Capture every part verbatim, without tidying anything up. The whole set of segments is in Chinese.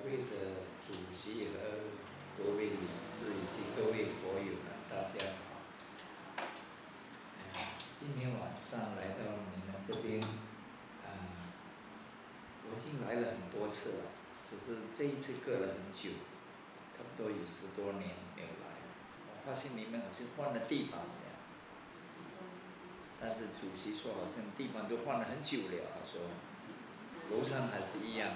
会的主席和各位理事以及各位佛友们，大家好。呃、今天晚上来到你们这边，呃，我已经来了很多次了，只是这一次隔了很久，差不多有十多年没有来了。我发现你们好像换了地板一样，但是主席说好像地板都换了很久了，他说楼上还是一样。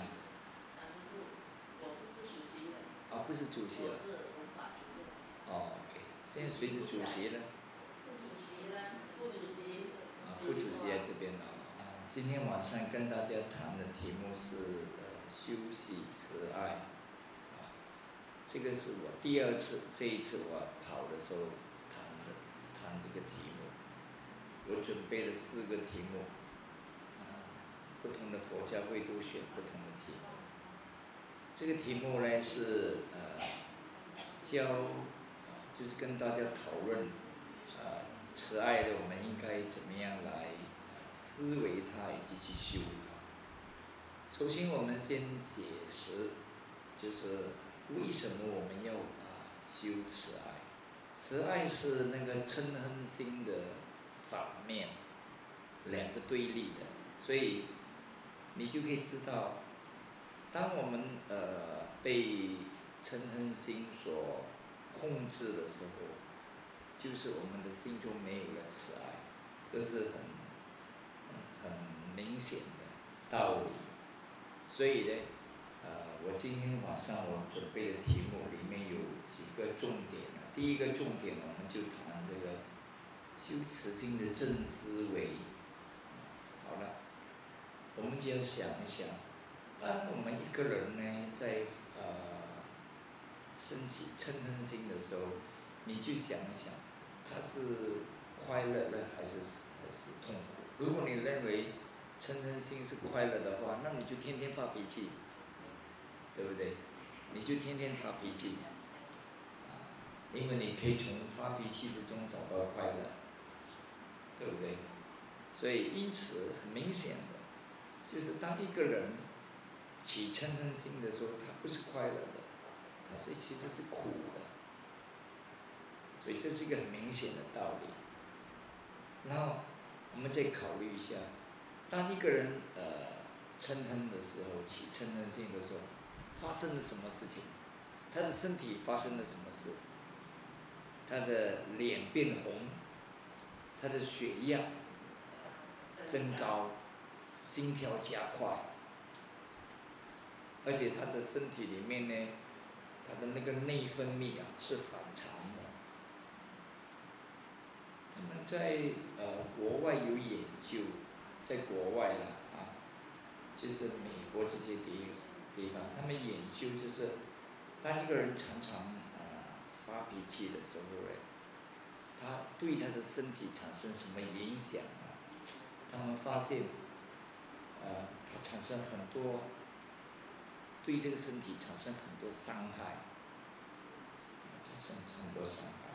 啊，不是主席了。哦 ，OK， 现在谁是主席呢？ 副主席呢？副主席。 啊，副主席在这边呢。啊，今天晚上跟大家谈的题目是呃修习慈爱。啊，这个是我第二次，这一次我跑的时候谈的，谈这个题目。我准备了四个题目，啊，不同的佛教会都选不同的题目。这个题目呢是呃教，就是跟大家讨论，呃慈爱的我们应该怎么样来思维它以及去修它。首先我们先解释，就是为什么我们要啊修慈爱？慈爱是那个嗔恨心的反面，两个对立的，所以你就可以知道。当我们呃被嗔恨心所控制的时候，就是我们的心中没有了慈爱，这是很很很明显的道理。所以呢，呃，我今天晚上我准备的题目里面有几个重点。第一个重点我们就谈这个修慈心的正思维。好了，我们就要想一想。当我们一个人呢，在呃升起嗔恨心的时候，你就想一想，他是快乐呢，还是还是痛苦？如果你认为嗔恨心是快乐的话，那你就天天发脾气，对不对？你就天天发脾气，啊，因为你可以从发脾气之中找到快乐，对不对？所以因此很明显的，就是当一个人起嗔恨心的时候，他不是快乐的，他是其实是苦的，所以这是一个很明显的道理。然后我们再考虑一下，当一个人呃嗔恨的时候，起嗔恨心的时候，发生了什么事情？他的身体发生了什么事？他的脸变红，他的血压增高，心跳加快。而且他的身体里面呢，他的那个内分泌啊是反常的。他们在呃国外有研究，在国外啦啊，就是美国这些地地方，他们研究就是，当一个人常常呃发脾气的时候呢，他对他的身体产生什么影响啊？他们发现，呃，他产生很多。对这个身体产生很多伤害，产生很多伤害。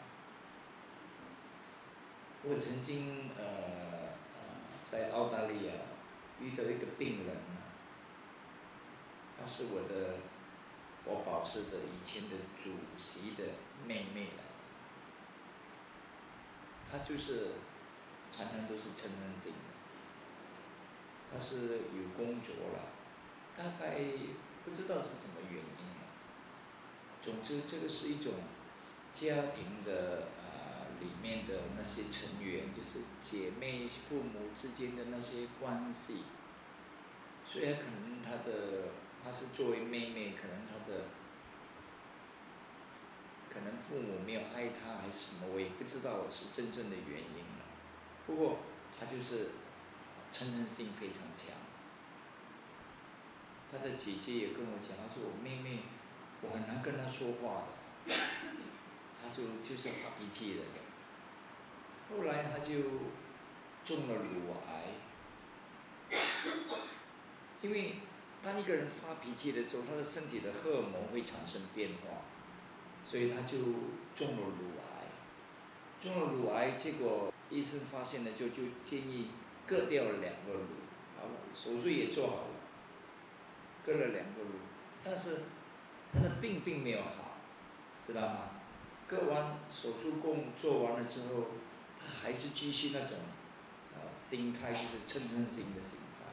我曾经呃呃在澳大利亚遇到一个病人呢，她是我的佛保寺的以前的主席的妹妹来的，她就是常常都是嗔恨心的，她是有工作了，大概不知道是什么原因了。总之，这个是一种家庭的呃里面的那些成员，就是姐妹、父母之间的那些关系。虽然可能她的她是作为妹妹，可能她的可能父母没有爱她还是什么，我也不知道我是真正的原因了。不过她就是嗔恨心非常强。他的姐姐也跟我讲，她说我妹妹，我很难跟她说话的，她说就是发脾气的。后来她就中了乳癌，因为当一个人发脾气的时候，他的身体的荷尔蒙会产生变化，所以她就中了乳癌。中了乳癌，结果医生发现了就就建议割掉了两个乳，好了，手术也做好了。割了两个乳，但是他的病并没有好，知道吗？割完手术供做完了之后，他还是继续那种，呃，心态就是嗔恨心的心态。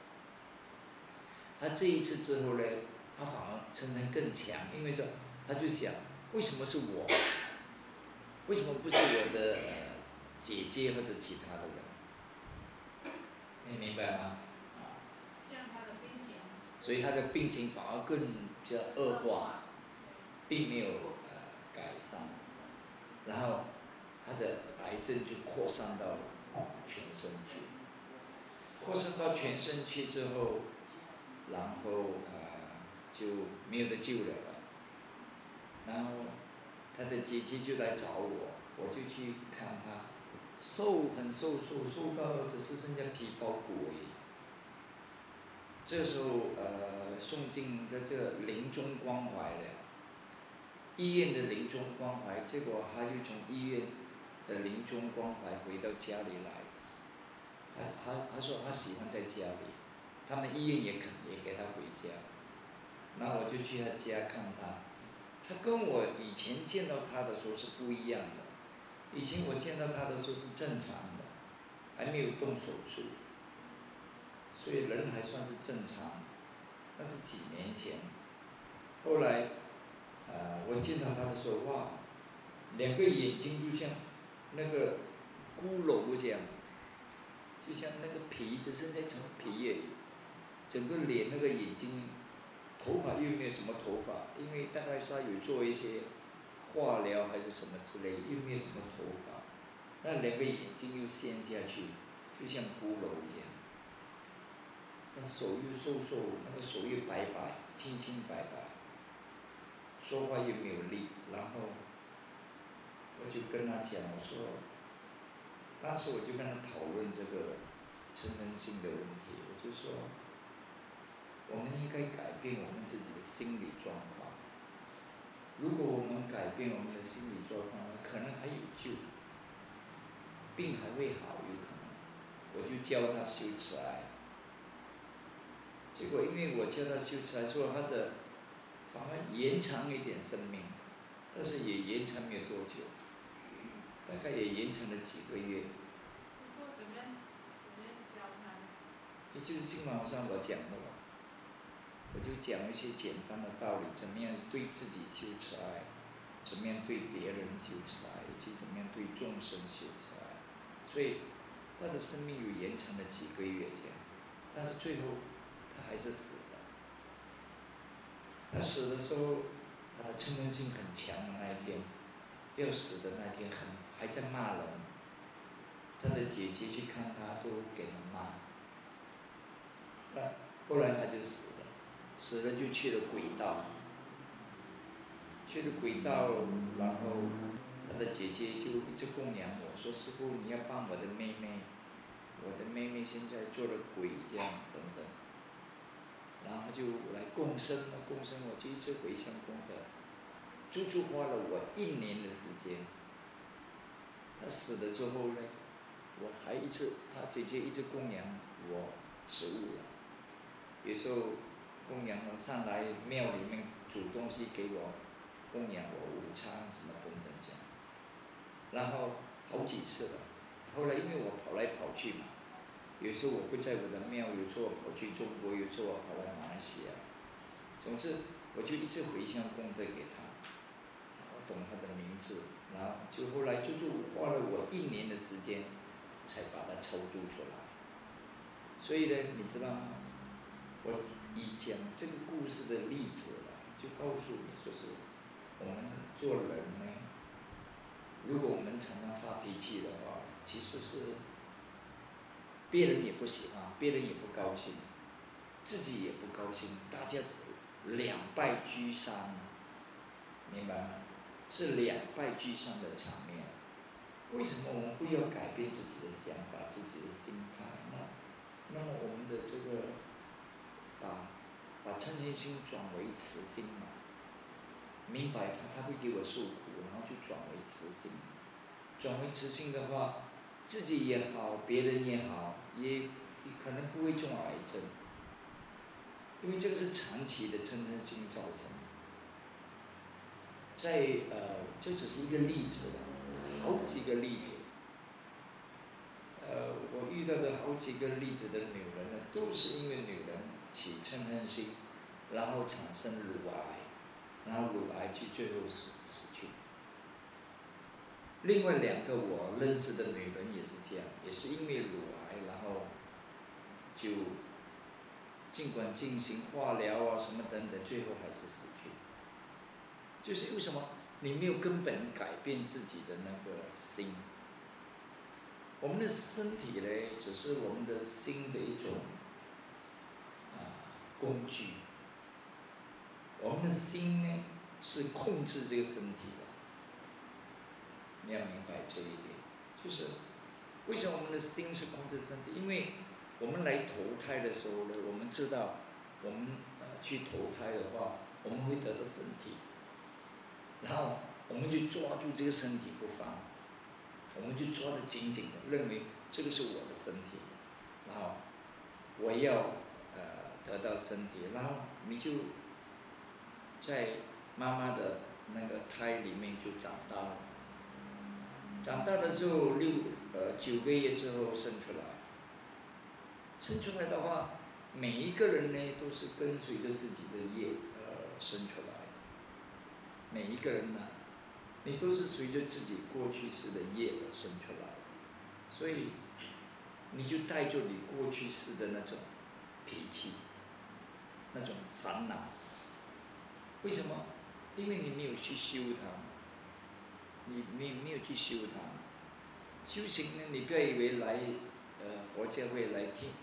他这一次之后呢，他反而嗔恨更强，因为说他就想，为什么是我？为什么不是我的、呃、姐姐或者其他的人？你明白吗？啊。 这样他的病情。 所以他的病情反而更加恶化，并没有呃改善，然后他的癌症就扩散到全身去，扩散到全身去之后，然后呃就没有得救了，然后他的姐姐就来找我，我就去看他，瘦很瘦瘦瘦到只是剩下皮包骨而已。这时候呃送进在这个临终关怀了，医院的临终关怀，结果他就从医院的临终关怀回到家里来，他他他说他喜欢在家里，他们医院也肯也给他回家，然后我就去他家看他，他跟我以前见到他的时候是不一样的，以前我见到他的时候是正常的，还没有动手术。所以人还算是正常，那是几年前。后来，呃，我见到他的时候，哇，两个眼睛就像那个骷髅这样，就像那个皮只剩下一层皮而已，整个脸那个眼睛，头发又没有什么头发，因为大概是他有做一些化疗还是什么之类，又没有什么头发，那两个眼睛又陷下去，就像骷髅一样。那手又瘦瘦，那个手又白白，清清白白，说话又没有力，然后我就跟他讲，我说，当时我就跟他讨论这个嗔恨心的问题，我就说，我们应该改变我们自己的心理状况。如果我们改变我们的心理状况，可能还有救，病还会好，有可能。我就教他修慈爱。结果因为我教他修慈爱，说他的反而延长一点生命，但是也延长没有多久，大概也延长了几个月。 师父怎么样怎么样教他？ 也就是今晚上我讲的了，我就讲一些简单的道理，怎么样对自己修慈爱，怎么样对别人修慈爱，以及怎么样对众生修慈爱。所以他的生命有延长了几个月这样，但是最后他还是死了。他死的时候，他的嗔恨心很强的那一天，要死的那天很还在骂人，他的姐姐去看他都给他骂。那后来他就死了，死了就去了轨道，去了轨道，然后他的姐姐就一直供养我说：“师父，你要帮我的妹妹，我的妹妹现在做了鬼这样等等。”然后就来共生了，共生我就一直回向功德，足足花了我一年的时间。他死了之后呢，我还一直，他姐姐一直供养我食物了，有时候供养我上来庙里面煮东西给我，供养我午餐什么等等这样，然后好几次了。后来因为我跑来跑去嘛。有时候我不在我的庙，有时候我跑去中国，有时候我跑来马来西亚。总之，我就一直回向功德给他，我懂他的名字，然后就后来就就花了我一年的时间，才把他超度出来。所以呢，你知道吗？我以讲这个故事的例子了，就告诉你说是，我们做人呢，如果我们常常发脾气的话，其实是。别人也不喜欢，别人也不高兴，自己也不高兴，大家两败俱伤，明白吗？是两败俱伤的场面。为什么我们不要改变自己的想法、自己的心态？那，那么我们的这个，把把嗔恨心转为慈心嘛，明白他他会给我受苦，然后就转为慈心，转为慈心的话。自己也好，别人也好，也也可能不会中癌症，因为这个是长期的嗔恨心造成的。 在呃，这只是一个例子了，好几个例子。呃，我遇到的好几个例子的女人呢，都是因为女人起嗔恨心，然后产生乳癌，然后乳癌去最后死死去。另外两个我认识的女人也是这样，也是因为乳癌，然后就尽管进行化疗啊什么等等，最后还是死去。就是为什么你没有根本改变自己的那个心？我们的身体呢，只是我们的心的一种啊工具。我们的心呢，是控制这个身体的。你要明白这一点，就是为什么我们的心是控制身体？因为我们来投胎的时候呢，我们知道，我们呃去投胎的话，我们会得到身体，然后我们就抓住这个身体不放，我们就抓得紧紧的，认为这个是我的身体，然后我要呃得到身体，然后你就在妈妈的那个胎里面就长大了。长大的时候六呃九个月之后生出来，生出来的话，每一个人呢都是跟随着自己的业呃生出来，每一个人呢，你都是随着自己过去世的业而生出来，所以你就带着你过去世的那种脾气，那种烦恼。为什么？因为你没有去修它。你没没有去修它，修行呢？你不要以为来呃佛教会来听，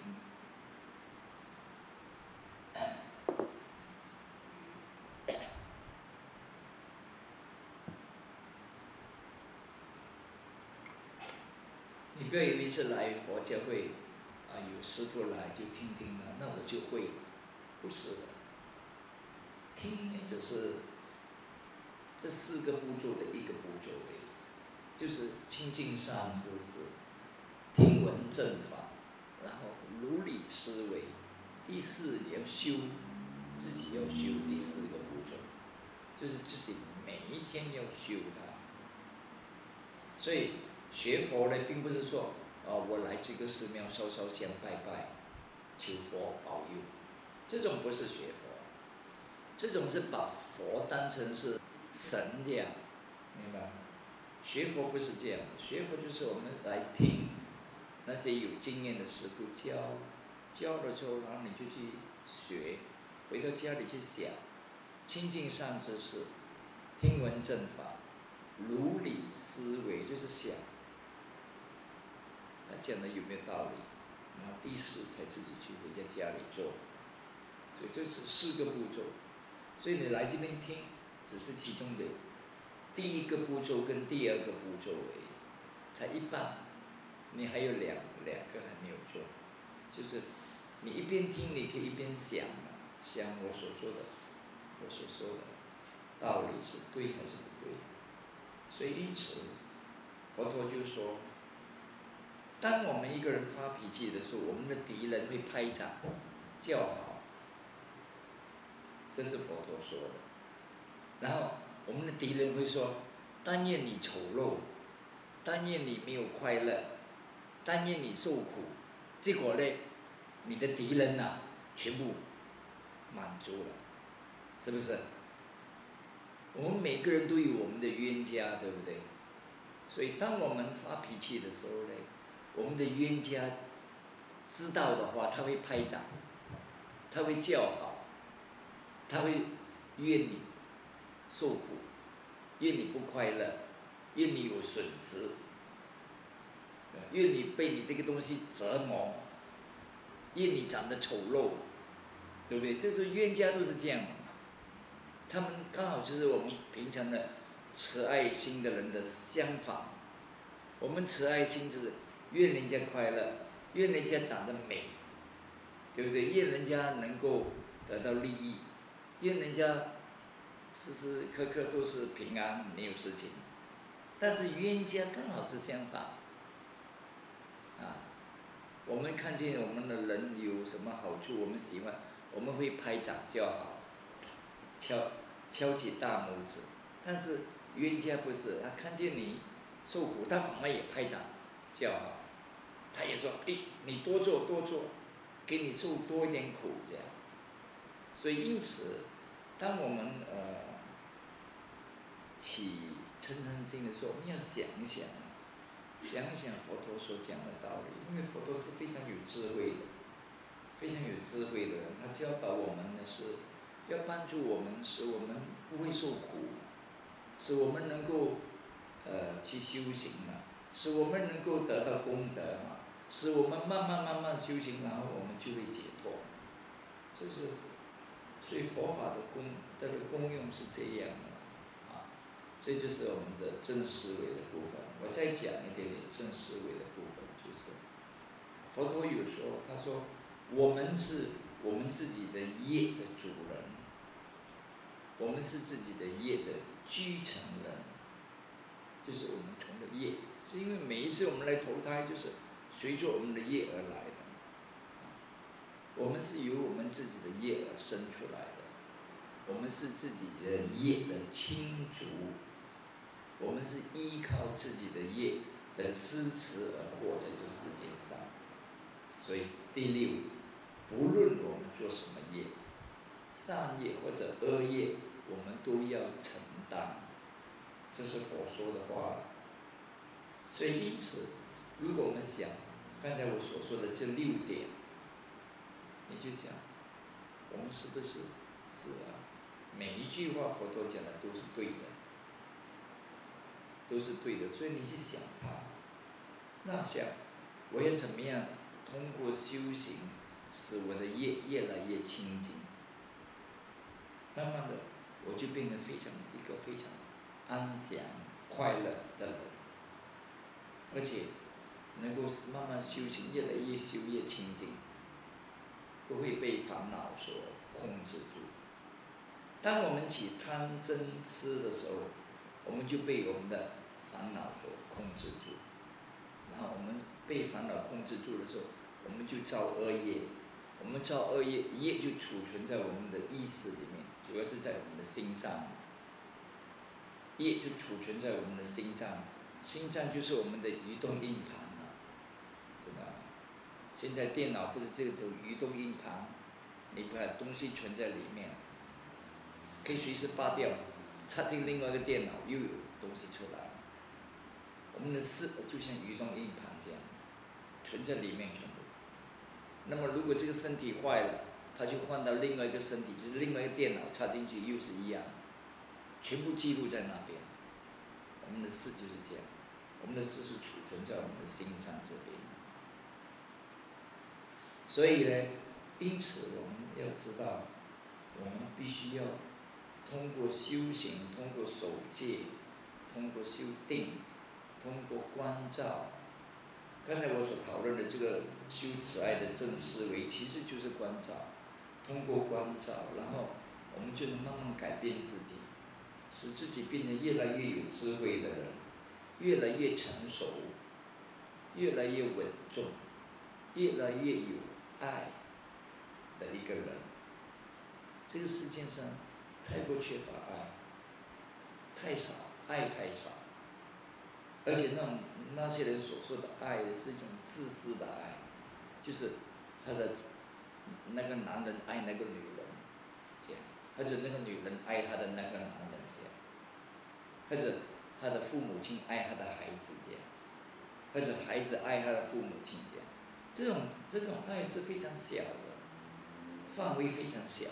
你不要以为是来佛教会啊，有师傅来就听听了，那我就会了，不是的。听呢只是这四个步骤的一个步骤而已。就是清净善知识，听闻正法，然后如理思维。第四，你要修，自己要修第四个步骤，就是自己每一天要修它。所以学佛呢，并不是说，哦，我来这个寺庙烧烧香拜拜，求佛保佑，这种不是学佛，这种是把佛当成是神这样，明白吗？学佛不是这样，学佛就是我们来听那些有经验的师傅教，教了之后，然后你就去学，回到家里去想，清净善知识，听闻正法，如理思维，就是想，他讲的有没有道理？然后第四才自己去回家家里做，所以这是四个步骤。所以你来这边听，只是其中的第一个步骤跟第二个步骤而已，才一半，你还有两两个还没有做，就是你一边听，你可以一边想，想我所说的，我所说的道理是对还是不对。所以因此，佛陀就说，当我们一个人发脾气的时候，我们的敌人会拍掌叫好，这是佛陀说的。然后我们的敌人会说，但愿你丑陋，但愿你没有快乐，但愿你受苦。结果呢，你的敌人呐、啊，全部满足了，是不是？我们每个人都有我们的冤家，对不对？所以当我们发脾气的时候呢，我们的冤家知道的话，他会拍掌，他会叫好，他会怨你受苦，愿你不快乐，愿你有损失，愿你被你这个东西折磨，愿你长得丑陋，对不对？这是冤家都是这样的，他们刚好就是我们平常的慈爱心的人的相反。我们慈爱心就是愿人家快乐，愿人家长得美，对不对？愿人家能够得到利益，愿人家时时刻刻都是平安，没有事情。但是冤家刚好是相反，啊，我们看见我们的人有什么好处，我们喜欢，我们会拍掌叫好，敲敲起大拇指， 但是冤家不是，他看见你受苦，他反而也拍掌叫好，他也说：“哎，你多做多做，给你受多一点苦这样。”所以因此，当我们呃起嗔恨心的时候，我们要想一想，想一想佛陀所讲的道理，因为佛陀是非常有智慧的，非常有智慧的人，他教导我们的是要帮助我们，使我们不会受苦，使我们能够呃去修行嘛，使我们能够得到功德嘛，使我们慢慢慢慢修行，然后我们就会解脱。这是，所以佛法的功它的功用是这样的，啊，这就是我们的正思维的部分。我再讲一点点正思维的部分，就是佛陀有说，他说我们是我们自己的业的主人，我们是自己的业的居成人，就是我们从的业，是因为每一次我们来投胎，就是随着我们的业而来的。我们是由我们自己的业而生出来的，我们是自己的业的亲族，我们是依靠自己的业的支持而活在这世界上。所以第六，不论我们做什么业，善业或者恶业，我们都要承担，这是佛说的话。所以因此，如果我们想刚才我所说的这六点，你就想，我们是不是是啊？每一句话佛陀讲的都是对的，都是对的。所以你去想它，那想我要怎么样通过修行，使我的业越来越清净，慢慢的我就变得非常一个非常安详快乐的人，而且能够慢慢修行，越来越修越清净。不会被烦恼所控制住。当我们起贪嗔痴的时候，我们就被我们的烦恼所控制住。然后我们被烦恼控制住的时候，我们就造恶业。我们造恶业，业就储存在我们的意识里面，主要是在我们的心脏。业就储存在我们的心脏，心脏就是我们的移动硬盘了，知道吗？现在电脑不是这种移动硬盘，你把东西存在里面，可以随时拔掉，插进另外一个电脑，又有东西出来。我们的事就像移动硬盘这样，存在里面全部。那么如果这个身体坏了，它就换到另外一个身体，就是另外一个电脑插进去又是一样的，全部记录在那边。我们的事就是这样，我们的事是储存在我们的心脏这边。所以呢，因此我们要知道，我们必须要通过修行，通过守戒，通过修定，通过关照。刚才我所讨论的这个修慈爱的正思维，其实就是关照。通过关照，然后我们就能慢慢改变自己，使自己变得越来越有智慧的人，越来越成熟，越来越稳重，越来越有爱的一个人。这个世界上太过缺乏爱，太少，爱太少，而且那种那些人所说的爱是一种自私的爱，就是他的那个男人爱那个女人，这样，或者那个女人爱他的那个男人，这样，或者他的父母亲爱他的孩子，这样，或者孩子爱他的父母亲，这样。这种这种爱是非常小的，范围非常小的。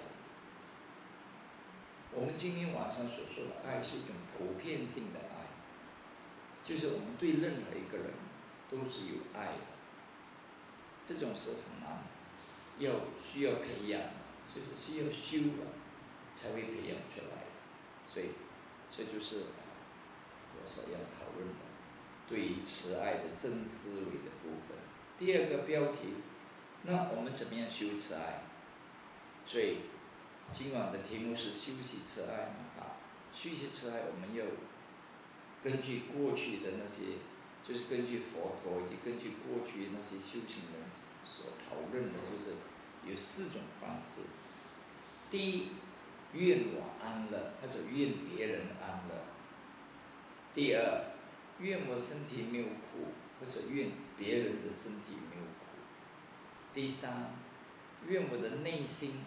我们今天晚上所说的爱是一种普遍性的爱，就是我们对任何一个人都是有爱的。这种是很难，要需要培养的，就是需要修了才会培养出来的。所以，这就是我所要讨论的对于慈爱的真思维的部分。第二个标题，那我们怎么样修慈爱？所以今晚的题目是修习慈爱嘛，啊，修习慈爱，我们要根据过去的那些，就是根据佛陀以及根据过去那些修行人所讨论的，就是有四种方式。第一， 愿我安乐，或者愿别人安乐。第二，愿我身体没有苦，或者愿别人的身体没有苦。第三，愿我的内心，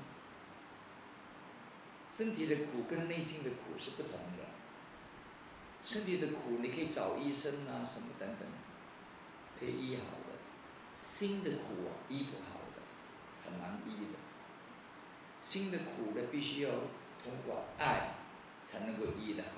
身体的苦跟内心的苦是不同的。身体的苦你可以找医生啊什么等等，可以医好的。心的苦啊，医不好的，很难医的。心的苦呢，必须要通过爱才能够医得好。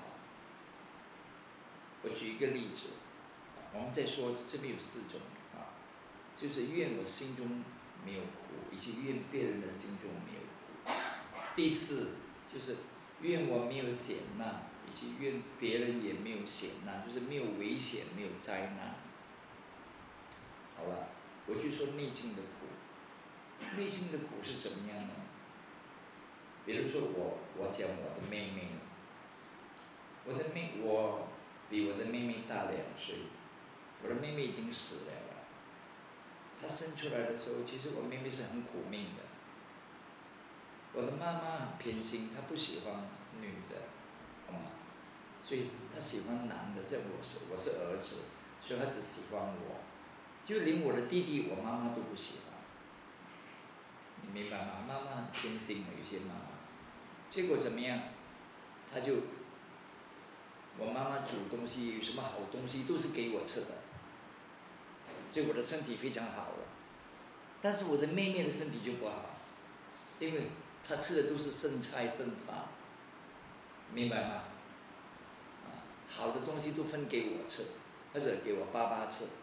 我举一个例子，我们再说，这边有四种啊，就是愿我心中没有苦，以及愿别人的心中没有苦。第四就是愿我没有险难，以及愿别人也没有险难，就是没有危险，没有灾难。好了，我就说内心的苦。内心的苦是怎么样呢？比如说我，我讲我的妹妹，我的妹，我比我的妹妹大两岁，我的妹妹已经死了。她生出来的时候，其实我妹妹是很苦命的。我的妈妈很偏心，她不喜欢女的，懂吗？所以她喜欢男的，像我是我是儿子，所以她只喜欢我，就连我的弟弟，我妈妈都不喜欢。你明白吗？妈妈很偏心的，有些妈妈。结果怎么样？她就，我妈妈煮东西，有什么好东西都是给我吃的，所以我的身体非常好了。但是我的妹妹的身体就不好，因为她吃的都是剩菜剩饭，明白吗？啊，好的东西都分给我吃，或者给我爸爸吃。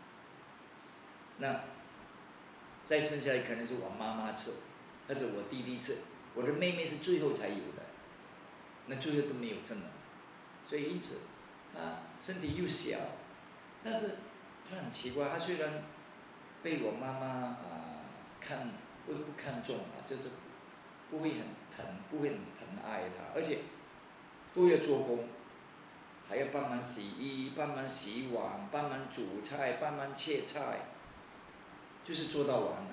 那再剩下来可能是我妈妈吃，或者我弟弟吃，我的妹妹是最后才有的，那最后都没有挣了。所以因此，她身体又小，但是她很奇怪，她虽然被我妈妈啊、呃、看不不看重啊，就是不会很疼，不会很疼爱她，而且都要做工，还要帮忙洗衣、帮忙洗碗、帮忙煮菜、帮忙切菜，就是做到完了。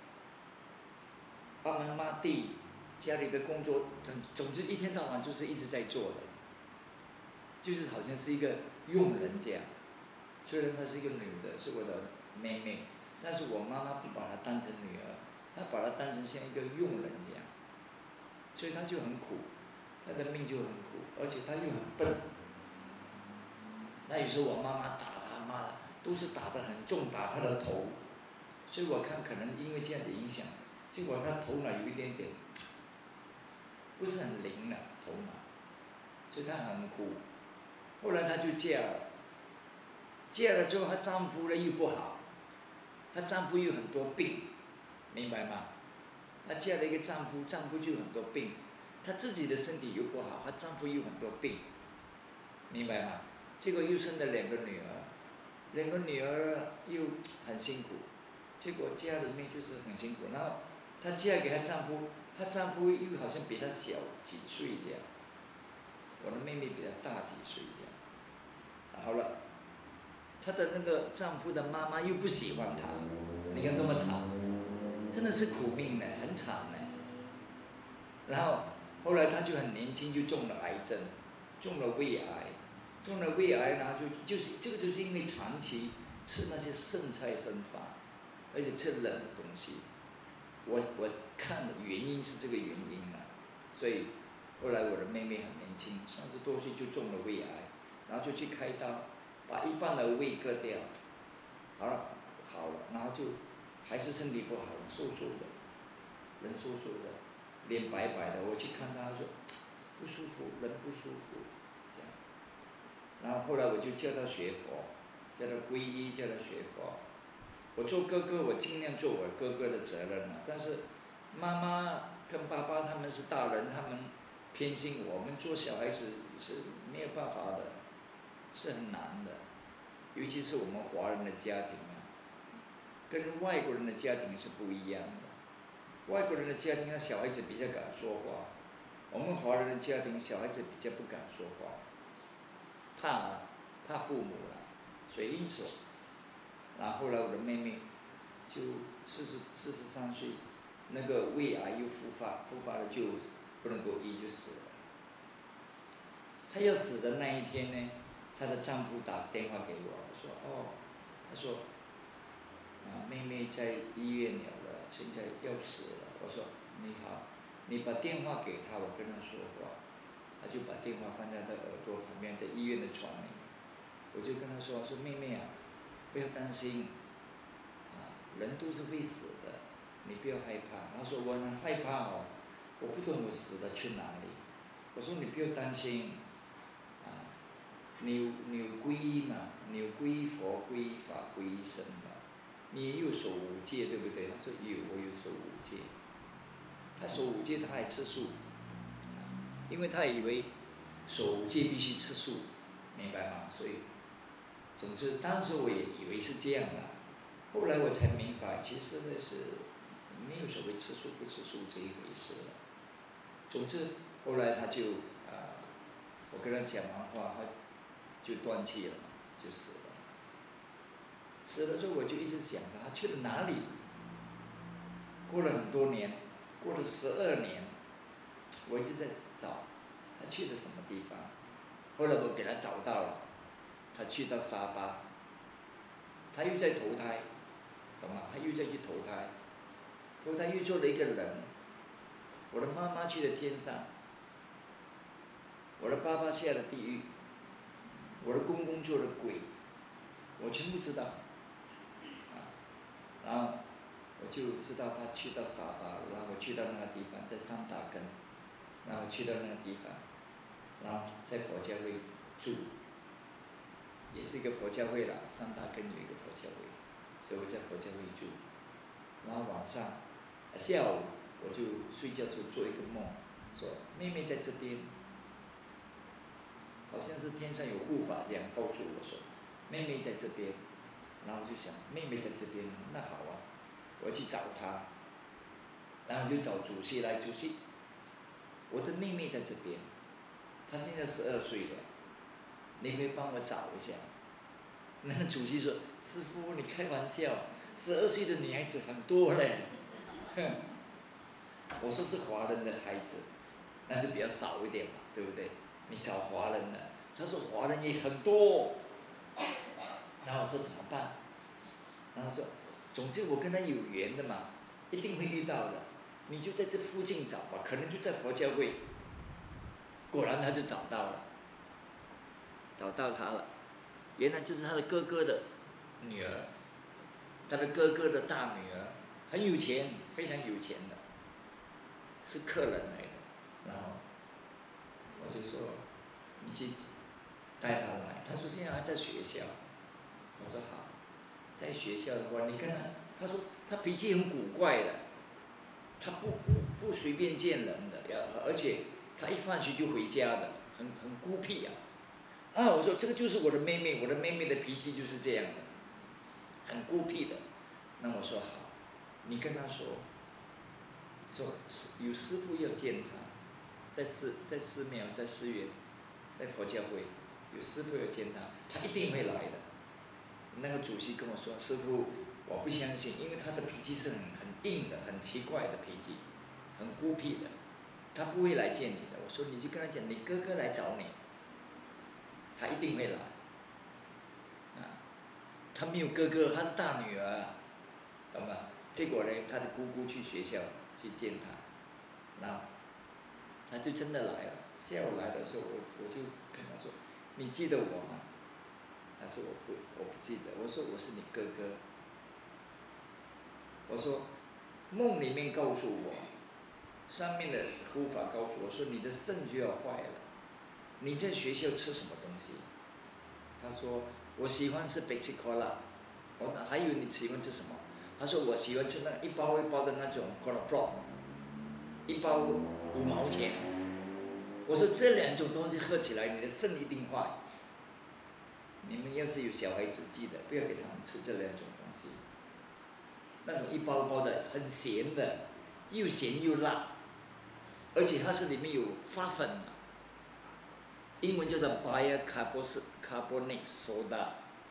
帮忙抹地，家里的工作，总总之一天到晚就是一直在做的，就是好像是一个佣人这样。虽然她是一个女的，是我的妹妹，但是我妈妈不把她当成女儿，她把她当成像一个佣人这样，所以她就很苦，她的命就很苦，而且她又很笨。那有时候我妈妈打她，骂她，都是打得很重，打她的头，所以我看可能因为这样的影响，结果她头脑有一点点不是很灵了，头脑，所以她很苦。后来她就嫁了，嫁了之后她丈夫呢又不好，她丈夫有很多病，明白吗？她嫁了一个丈夫，丈夫就很多病，她自己的身体又不好，她丈夫又很多病，明白吗？结果又生了两个女儿，两个女儿又很辛苦，结果家里面就是很辛苦。然后她嫁给她丈夫，她丈夫又好像比她小几岁这样，我的妹妹比她大几岁这样。好了，她的那个丈夫的妈妈又不喜欢她，你看多么惨，真的是苦命呢，很惨呢。然后后来她就很年轻就中了癌症，中了胃癌。中了胃癌，然后就就是这个就是因为长期吃那些剩菜剩饭，而且吃冷的东西，我我看的原因是这个原因了，所以后来我的妹妹很年轻，三十多岁就中了胃癌，然后就去开刀，把一半的胃割掉，好了好了，然后就还是身体不好，瘦瘦的，人瘦瘦的，脸白白的，我去看她说不舒服，人不舒服。然后后来我就叫他学佛，叫他皈依，叫他学佛。我做哥哥，我尽量做我哥哥的责任了。但是妈妈跟爸爸他们是大人，他们偏心我们做小孩子是没有办法的，是很难的。尤其是我们华人的家庭啊，跟外国人的家庭是不一样的。外国人的家庭，那小孩子比较敢说话；我们华人的家庭，小孩子比较不敢说话。怕怕父母了，所以因此，然后后来我的妹妹就四十四十三岁，那个胃癌又复发，复发了就不能够医就死了。她要死的那一天呢，她的丈夫打电话给我，我说哦，他说啊妹妹在医院了了，现在要死了。我说你好，你把电话给她，我跟她说话。他就把电话放在他耳朵旁边，在医院的床里面。我就跟他说：“说妹妹啊，不要担心，啊，人都是会死的，你不要害怕。”他说：“我很害怕哦，我不懂我死了去哪里。”我说：“你不要担心，啊，你有你有皈依嘛？你有皈依佛、皈依法、皈依神嘛？你也有守五戒，对不对？”他说：“有，我有守五戒。”他守五戒，他还吃素。因为他以为守五戒必须吃素，明白吗？所以，总之当时我也以为是这样的，后来我才明白，其实那是没有所谓吃素不吃素这一回事了。总之后来他就啊、呃，我跟他讲完话，他就断气了，就死了。死了之后我就一直想他去了哪里。过了很多年，过了十二年。我一直在找他去了什么地方，后来我给他找到了，他去到沙巴，他又在投胎，懂吗？他又再去投胎，投胎又做了一个人。我的妈妈去了天上，我的爸爸下了地狱，我的公公做了鬼，我全部知道，啊，然后我就知道他去到沙巴，然后我去到那个地方，在桑达根。然后去到那个地方，然后在佛教会住，也是一个佛教会啦，上大根有一个佛教会，所以我在佛教会住。然后晚上、下午我就睡觉时候做一个梦，说妹妹在这边，好像是天上有护法这样告诉我说，妹妹在这边。然后我就想妹妹在这边，那好啊，我要去找她。然后就找主席来，主席。我的妹妹在这边，她现在十二岁了，你可以帮我找一下。那个主席说：“师父，你开玩笑，十二岁的女孩子很多嘞。”哼，我说是华人的孩子，那就比较少一点嘛，对不对？你找华人的，他说华人也很多。然后我说怎么办？然后说，总之我跟他有缘的嘛，一定会遇到的。你就在这附近找吧，可能就在佛教会。果然他就找到了，找到他了，原来就是他的哥哥的女儿，他的哥哥的大女儿，很有钱，非常有钱的，是客人来的。然后我就说，你去带他来。他说现在还在学校。我说好，在学校的话，你看他，他说他脾气很古怪的。他不不不随便见人的，而且他一放学就回家的，很很孤僻啊。啊，我说这个就是我的妹妹，我的妹妹的脾气就是这样的，很孤僻的。那我说好，你跟他说，说有师父要见他，在寺在寺庙在寺院，在佛教会有师父要见他，他一定会来的。那个主席跟我说，师父，我不相信，因为他的脾气是很很硬的，很奇怪的脾气，很孤僻的，他不会来见你的。我说你就跟他讲，你哥哥来找你，他一定会来。啊，他没有哥哥，他是大女儿，懂吗？结果呢，他的姑姑去学校去见他，然后他就真的来了。下午来的时候，我我就跟他说，你记得我吗？他说我不我不记得。我说我是你哥哥。我说梦里面告诉我，上面的护法告诉我说你的肾就要坏了，你在学校吃什么东西？他说我喜欢吃贝奇可乐。我说还有你喜欢吃什么？他说我喜欢吃那一包一包的那种 cola block， 一包五毛钱。我说这两种东西喝起来，你的肾一定坏。你们要是有小孩子，记得不要给他们吃这两种东西。那种一包包的很咸的，又咸又辣，而且它是里面有发粉的，英文叫做 bicarbonate soda，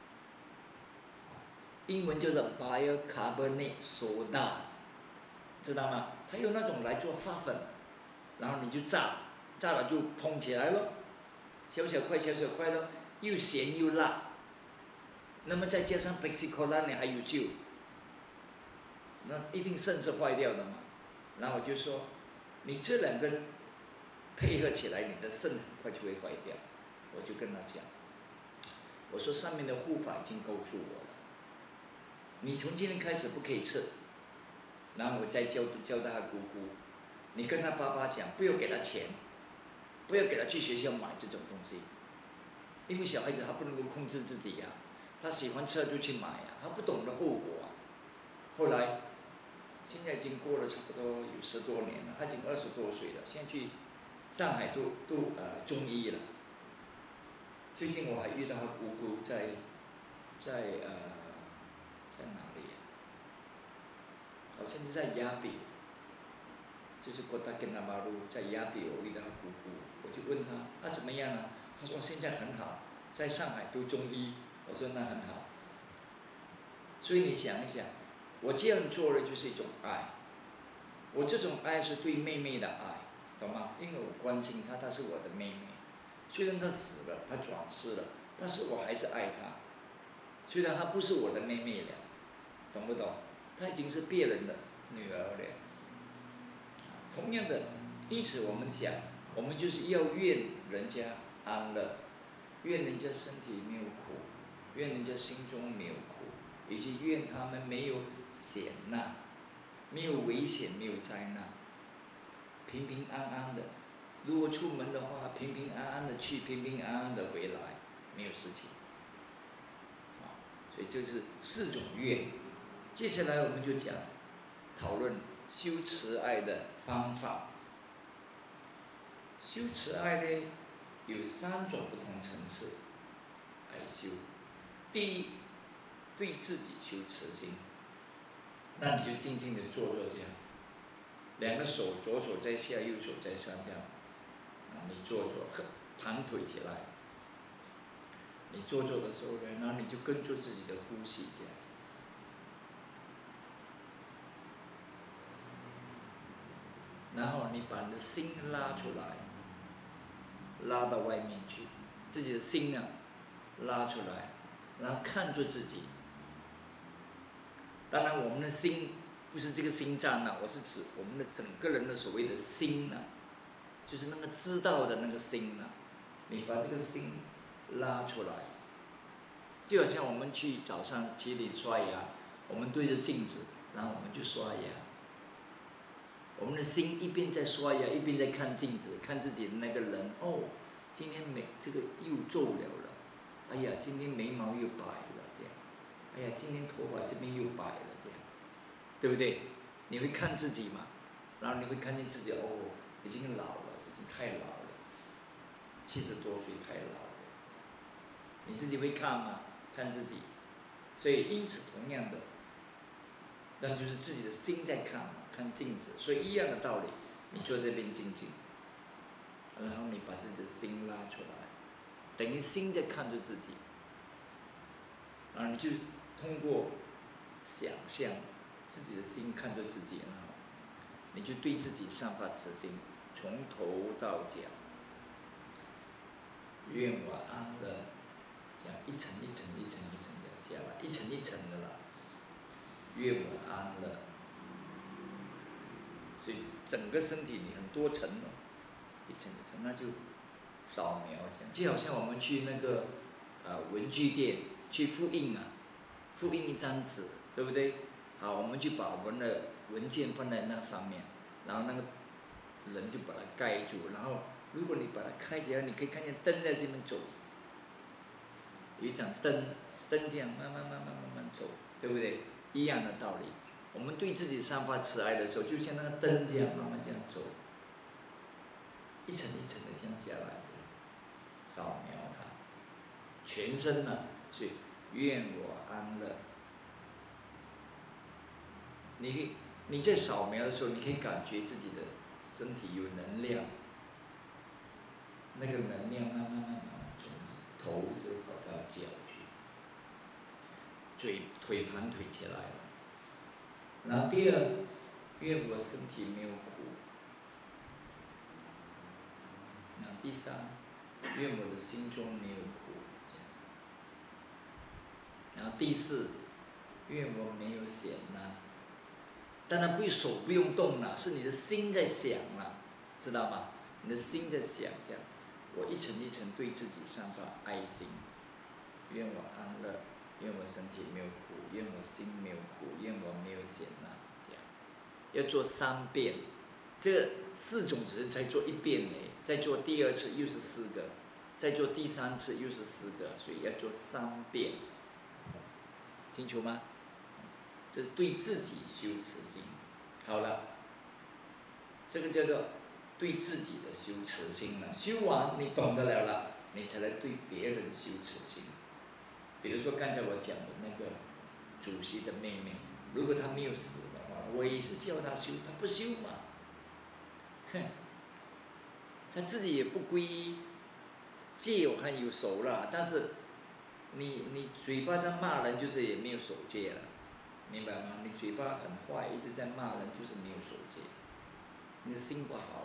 英文叫做 bicarbonate soda， 知道吗？它用那种来做发粉， 然后你就炸，炸了就蓬起来了，小小块小小块咯，又咸又辣。那么再加上 Pepsi-Cola 你还有救，那一定肾是坏掉的嘛。然后我就说，你这两个配合起来，你的肾很快就会坏掉。我就跟他讲，我说上面的护法已经告诉我了，你从今天开始不可以吃。然后我再教教他姑姑，你跟他爸爸讲，不要给他钱，不要给他去学校买这种东西，因为小孩子他不能够控制自己呀、啊，他喜欢吃就去买呀、啊，他不懂得后果啊。后来，现在已经过了差不多有十多年了，他已经二十多岁了，现在去上海读读呃中医了。最近我还遇到他姑姑在在呃在哪里呀、啊？好像是在雅比，就是过大跟他马路在雅比，我遇到他姑姑，我就问他，那、啊、怎么样啊？他说现在很好，在上海读中医。我说那很好。所以你想一想，我这样做的就是一种爱，我这种爱是对妹妹的爱，懂吗？因为我关心她，她是我的妹妹。虽然她死了，她转世了，但是我还是爱她。虽然她不是我的妹妹了，懂不懂？她已经是别人的女儿了。同样的，因此我们想，我们就是要愿人家安乐，愿人家身体没有苦，愿人家心中没有苦，以及愿他们没有险难，没有危险，没有灾难，平平安安的。如果出门的话，平平安安的去，平平安安的回来，没有事情。所以这是四种愿。接下来我们就讲讨论修慈爱的方法。修慈爱呢，有三种不同层次来修。第一，对自己修慈心，那你就静静的坐坐这样，两个手，左手在下，右手在上这样。啊，你坐坐，盘腿起来。你坐坐的时候呢，然后你就跟着自己的呼吸这样。然后你把你的心拉出来，拉到外面去，自己的心啊拉出来，然后看着自己。当然，我们的心不是这个心脏啊，我是指我们的整个人的所谓的心啊，就是那个知道的那个心啊。你把这个心拉出来，就好像我们去早上起脸刷牙，我们对着镜子，然后我们就刷牙。我们的心一边在刷牙，一边在看镜子，看自己的那个人。哦，今天眉这个又皱了了，哎呀，今天眉毛又白了这样，哎呀，今天头发这边又白了这样，对不对？你会看自己嘛？然后你会看见自己，哦，已经老了，已经太老了，七十多岁太老了。你自己会看吗？看自己。所以因此同样的，那就是自己的心在看嘛。看镜子，所以一样的道理，你坐这边静静，然后你把自己的心拉出来，等于心在看着自己，然后你就通过想象自己的心看着自己，然后你就对自己散发慈心，从头到脚，愿我安乐，这样一层一层一层一层的下来，一层一层的啦，愿我安乐。所以整个身体里很多层哦，一层一层，那就扫描这样，就好像我们去那个呃文具店去复印啊，复印一张纸，对不对？好，我们就把我们的文件放在那上面，然后那个人就把它盖住，然后如果你把它开起来，你可以看见灯在这边走，有一盏灯，灯这样慢慢慢慢慢慢走，对不对？一样的道理。我们对自己散发慈爱的时候，就像那个灯这样慢慢这样走，一层一层的这样下来，扫描它，全身呢、啊，所以愿我安乐。你你在扫描的时候，你可以感觉自己的身体有能量，那个能量慢慢慢慢从头一直跑到脚去，嘴腿盘腿起来了。然后第二，愿我身体没有苦， 第三，愿我的心中没有苦，这样。然后第四，愿我没有险难。当然不手不用动了，是你的心在想了，知道吗？你的心在想这样，我一层一层对自己散发爱心，愿我安乐，愿我身体没有苦，愿我心没有苦，愿我没有险难，这样。要做三遍，这四种只是再做一遍而已，再做第二次又是四个，再做第三次又是四个，所以要做三遍，清楚吗？这是对自己修持心。好了，这个叫做对自己的修持心了。修完你懂得了了，你才来对别人修持心。比如说刚才我讲的那个主席的妹妹，如果她没有死的话，我也是叫她修，她不修嘛，哼，她自己也不皈依，戒我看有守了，但是你你嘴巴上骂人，就是也没有守戒了。明白吗？你嘴巴很坏，一直在骂人，就是没有守戒，你的心不好，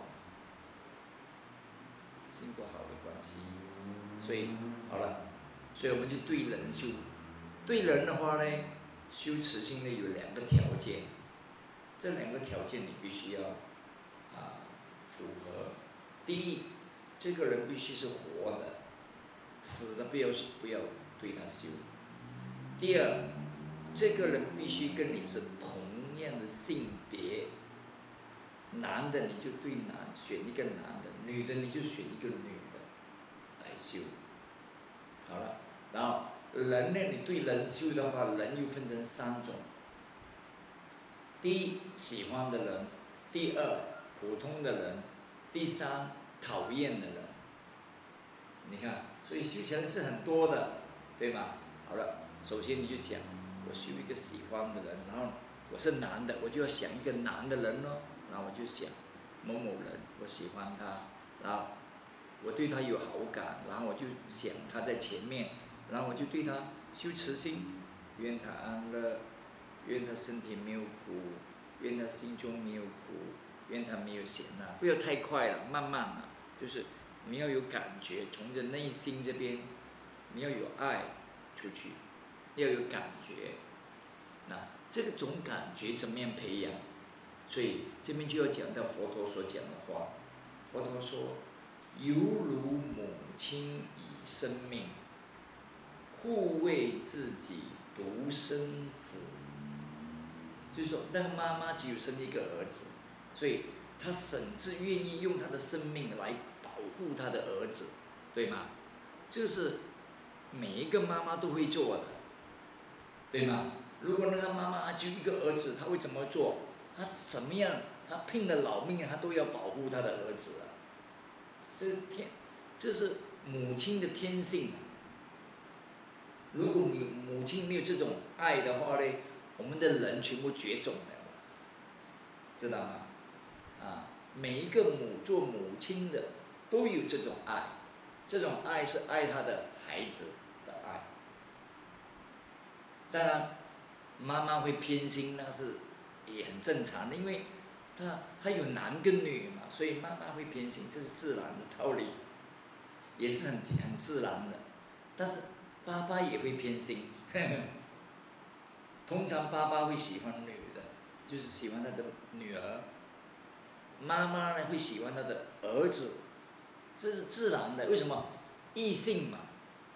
心不好的关系。所以好了，所以我们就对人修，对人的话呢，修持心呢有两个条件，这两个条件你必须要啊符合。第一，这个人必须是活的，死的不要不要对他修。第二，这个人必须跟你是同样的性别，男的你就对男选一个男的，女的你就选一个女的来修。好了，然后人呢，你对人修的话，人又分成三种。第一，喜欢的人；第二，普通的人；第三，讨厌的人。你看，所以修起来是很多的，对吗？好了，首先你就想。我修一个喜欢的人，然后我是男的，我就要想一个男的人咯，然后我就想某某人，我喜欢他，然后我对他有好感，然后我就想他在前面，然后我就对他修持心，愿他安乐，愿他身体没有苦，愿他心中没有苦，愿他没有险难，不要太快了，慢慢了，就是你要有感觉，从着内心这边，你要有爱出去。要有感觉，那这种感觉怎么样培养？所以这边就要讲到佛陀所讲的话。佛陀说：“犹如母亲以生命护卫自己独生子。”就是说，那个妈妈只有生一个儿子，所以她甚至愿意用她的生命来保护她的儿子，对吗？这是每一个妈妈都会做的。对吗？如果那个妈妈就一个儿子，她会怎么做？她怎么样？她拼了老命，她都要保护她的儿子啊！这是天，这是母亲的天性。如果你母亲没有这种爱的话呢，我们的人全部绝种了，知道吗？啊，每一个母做母亲的都有这种爱，这种爱是爱他的孩子的爱。当然，妈妈会偏心，那是也很正常的，因为她她有男跟女嘛，所以妈妈会偏心，这是自然的道理，也是很很自然的。但是爸爸也会偏心，呵呵，通常爸爸会喜欢女的，就是喜欢他的女儿；妈妈呢会喜欢他的儿子，这是自然的。为什么？异性嘛。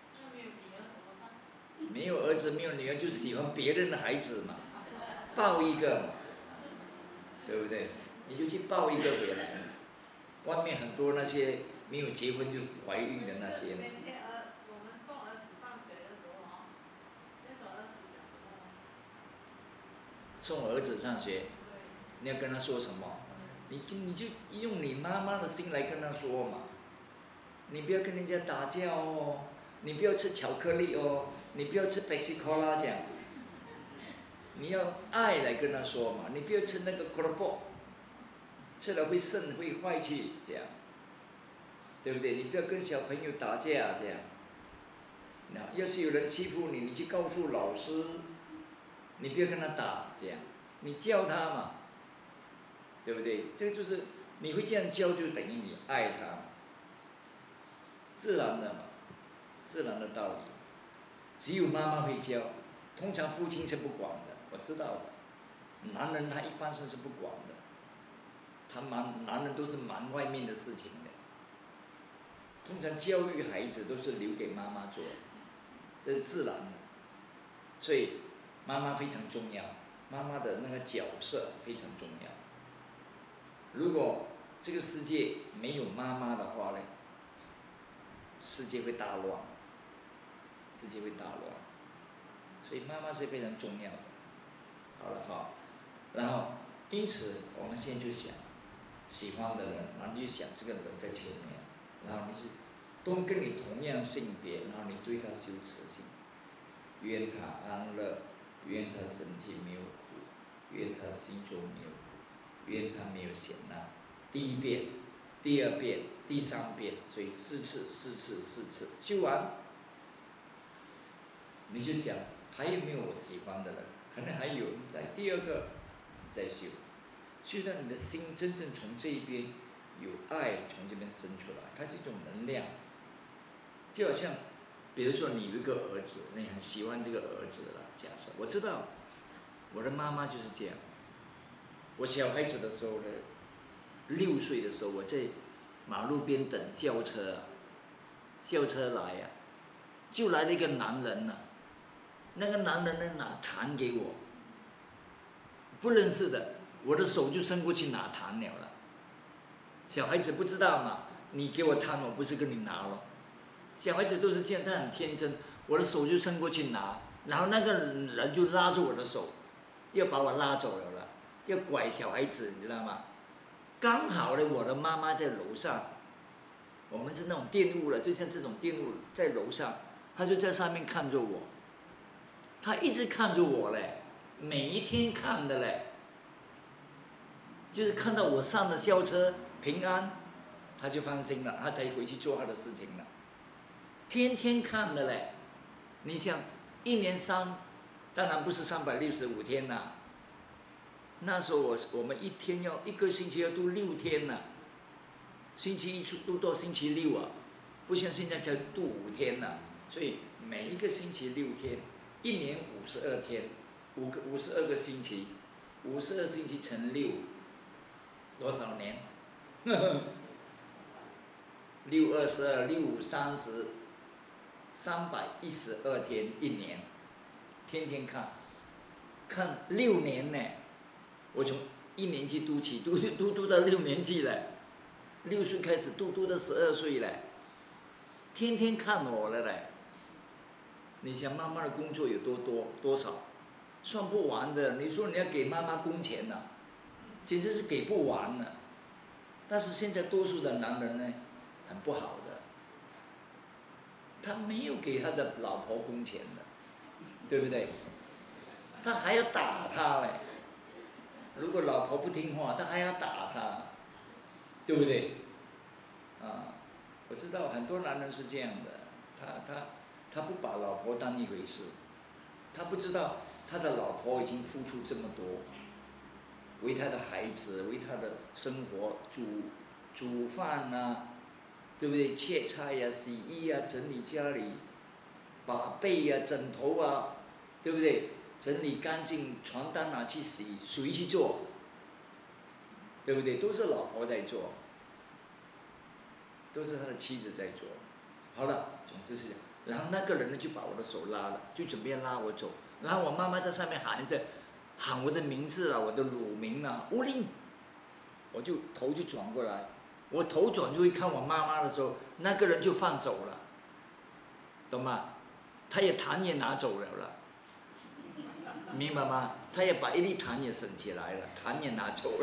没有儿子没有女儿就喜欢别人的孩子嘛，抱一个嘛，对不对？你就去抱一个回来。外面很多那些没有结婚就是怀孕的那些。 那天儿我们送儿子上学的时候哦，那个儿子讲什么？ 送儿子上学，你要跟他说什么？你就你就用你妈妈的心来跟他说嘛。你不要跟人家打架哦，你不要吃巧克力哦。你不要吃白吉可拉这样，你要爱来跟他说嘛，你不要吃那个可乐包，吃了会肾会坏去这样，对不对？你不要跟小朋友打架这样。那要是有人欺负你，你去告诉老师，你不要跟他打这样，你教他嘛，对不对？这个就是你会这样教，就等于你爱他。 自然的嘛，自然的道理，只有妈妈会教，通常父亲是不管的，我知道的，男人他一般上是不管的，他忙，男人都是忙外面的事情的，通常教育孩子都是留给妈妈做，这是自然的，所以妈妈非常重要，妈妈的那个角色非常重要。如果这个世界没有妈妈的话呢，世界会大乱，世界会大乱，所以妈妈是非常重要的。好了哈，然后因此我们现在就想，喜欢的人，然后你就想这个人在前面，然后你是都跟你同样性别，然后你对他修慈心，愿他安乐，愿他身体没有苦，愿他心中没有苦，愿他没有险难。第一遍，第二遍，第三遍，所以四次，四次，四次，修完，你就想还有没有我喜欢的人？可能还有，在第二个再修，修到你的心真正从这一边有爱从这边生出来，它是一种能量，就好像，比如说你有一个儿子，你很喜欢这个儿子了，假设我知道，我的妈妈就是这样，我小孩子的时候呢。六岁的时候，我在马路边等校车啊，校车来呀、啊，就来了一个男人呐、啊，那个男人呢拿糖给我，不认识的，我的手就伸过去拿糖了了。小孩子不知道嘛，你给我糖，我不是跟你拿了。小孩子都是这样，他很天真，我的手就伸过去拿，然后那个人就拉住我的手，要把我拉走了了，要拐小孩子，你知道吗？刚好呢，我的妈妈在楼上，我们是那种电务了，就像这种电务在楼上，她就在上面看着我，她一直看着我嘞，每一天看的嘞，就是看到我上了校车平安，她就放心了，她才回去做她的事情了，天天看的嘞，你想一年三，当然不是三百六十五天呐。那时候我我们一天要一个星期要度六天呢、啊，星期一度到星期六啊，不像现在才度五天呢、啊，所以每一个星期六天，一年五十二天，五个五十二个星期，五十二星期乘六，多少年？六二十二，六五三十，三百一十二天一年，天天看，看六年呢。我从一年级读起，读读读到六年级了，六岁开始读读到十二岁了，天天看我了嘞。你想妈妈的工作有多多多少，算不完的。你说你要给妈妈工钱呐、啊，简直是给不完了。但是现在多数的男人呢，很不好的，他没有给他的老婆工钱的，对不对？他还要打他嘞。如果老婆不听话，他还要打他，对不对？啊，我知道很多男人是这样的，他他他不把老婆当一回事，他不知道他的老婆已经付出这么多，为他的孩子，为他的生活煮煮饭啊，对不对？切菜呀、啊、洗衣啊、整理家里，把被呀、啊、枕头啊，对不对？整理干净，床单拿去洗，谁去做？对不对？都是老婆在做，都是他的妻子在做。好了，总之是这样。然后那个人呢，就把我的手拉了，就准备拉我走。然后我妈妈在上面喊着，喊我的名字啊，我的乳名啊，吴玲。我就头就转过来，我头转就会看我妈妈的时候，那个人就放手了，懂吗？他也糖也拿走了了。明白吗？他也把一粒糖也省起来了，糖也拿走了。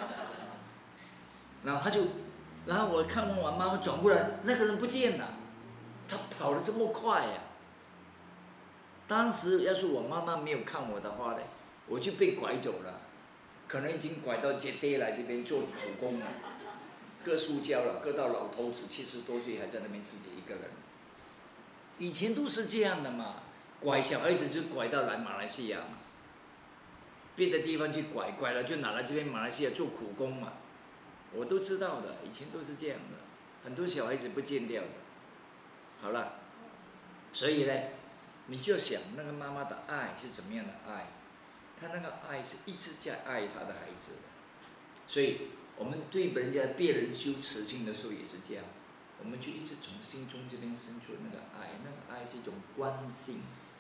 然后他就，然后我看完我妈妈转过来，那个人不见了，他跑得这么快呀、啊！当时要是我妈妈没有看我的话呢，我就被拐走了，可能已经拐到街爹来这边做苦工了，割塑胶了，割到老头子七十多岁还在那边自己一个人。以前都是这样的嘛。拐小孩子就拐到来马来西亚嘛，别的地方去拐，拐了就拿来这边马来西亚做苦工嘛，我都知道的，以前都是这样的，很多小孩子不见掉的， 好了，所以呢，你就想那个妈妈的爱是怎么样的爱，她那个爱是一直在爱她的孩子的。所以我们对人家别人修慈心的时候也是这样，我们就一直从心中这边生出那个爱，那个爱是一种关心，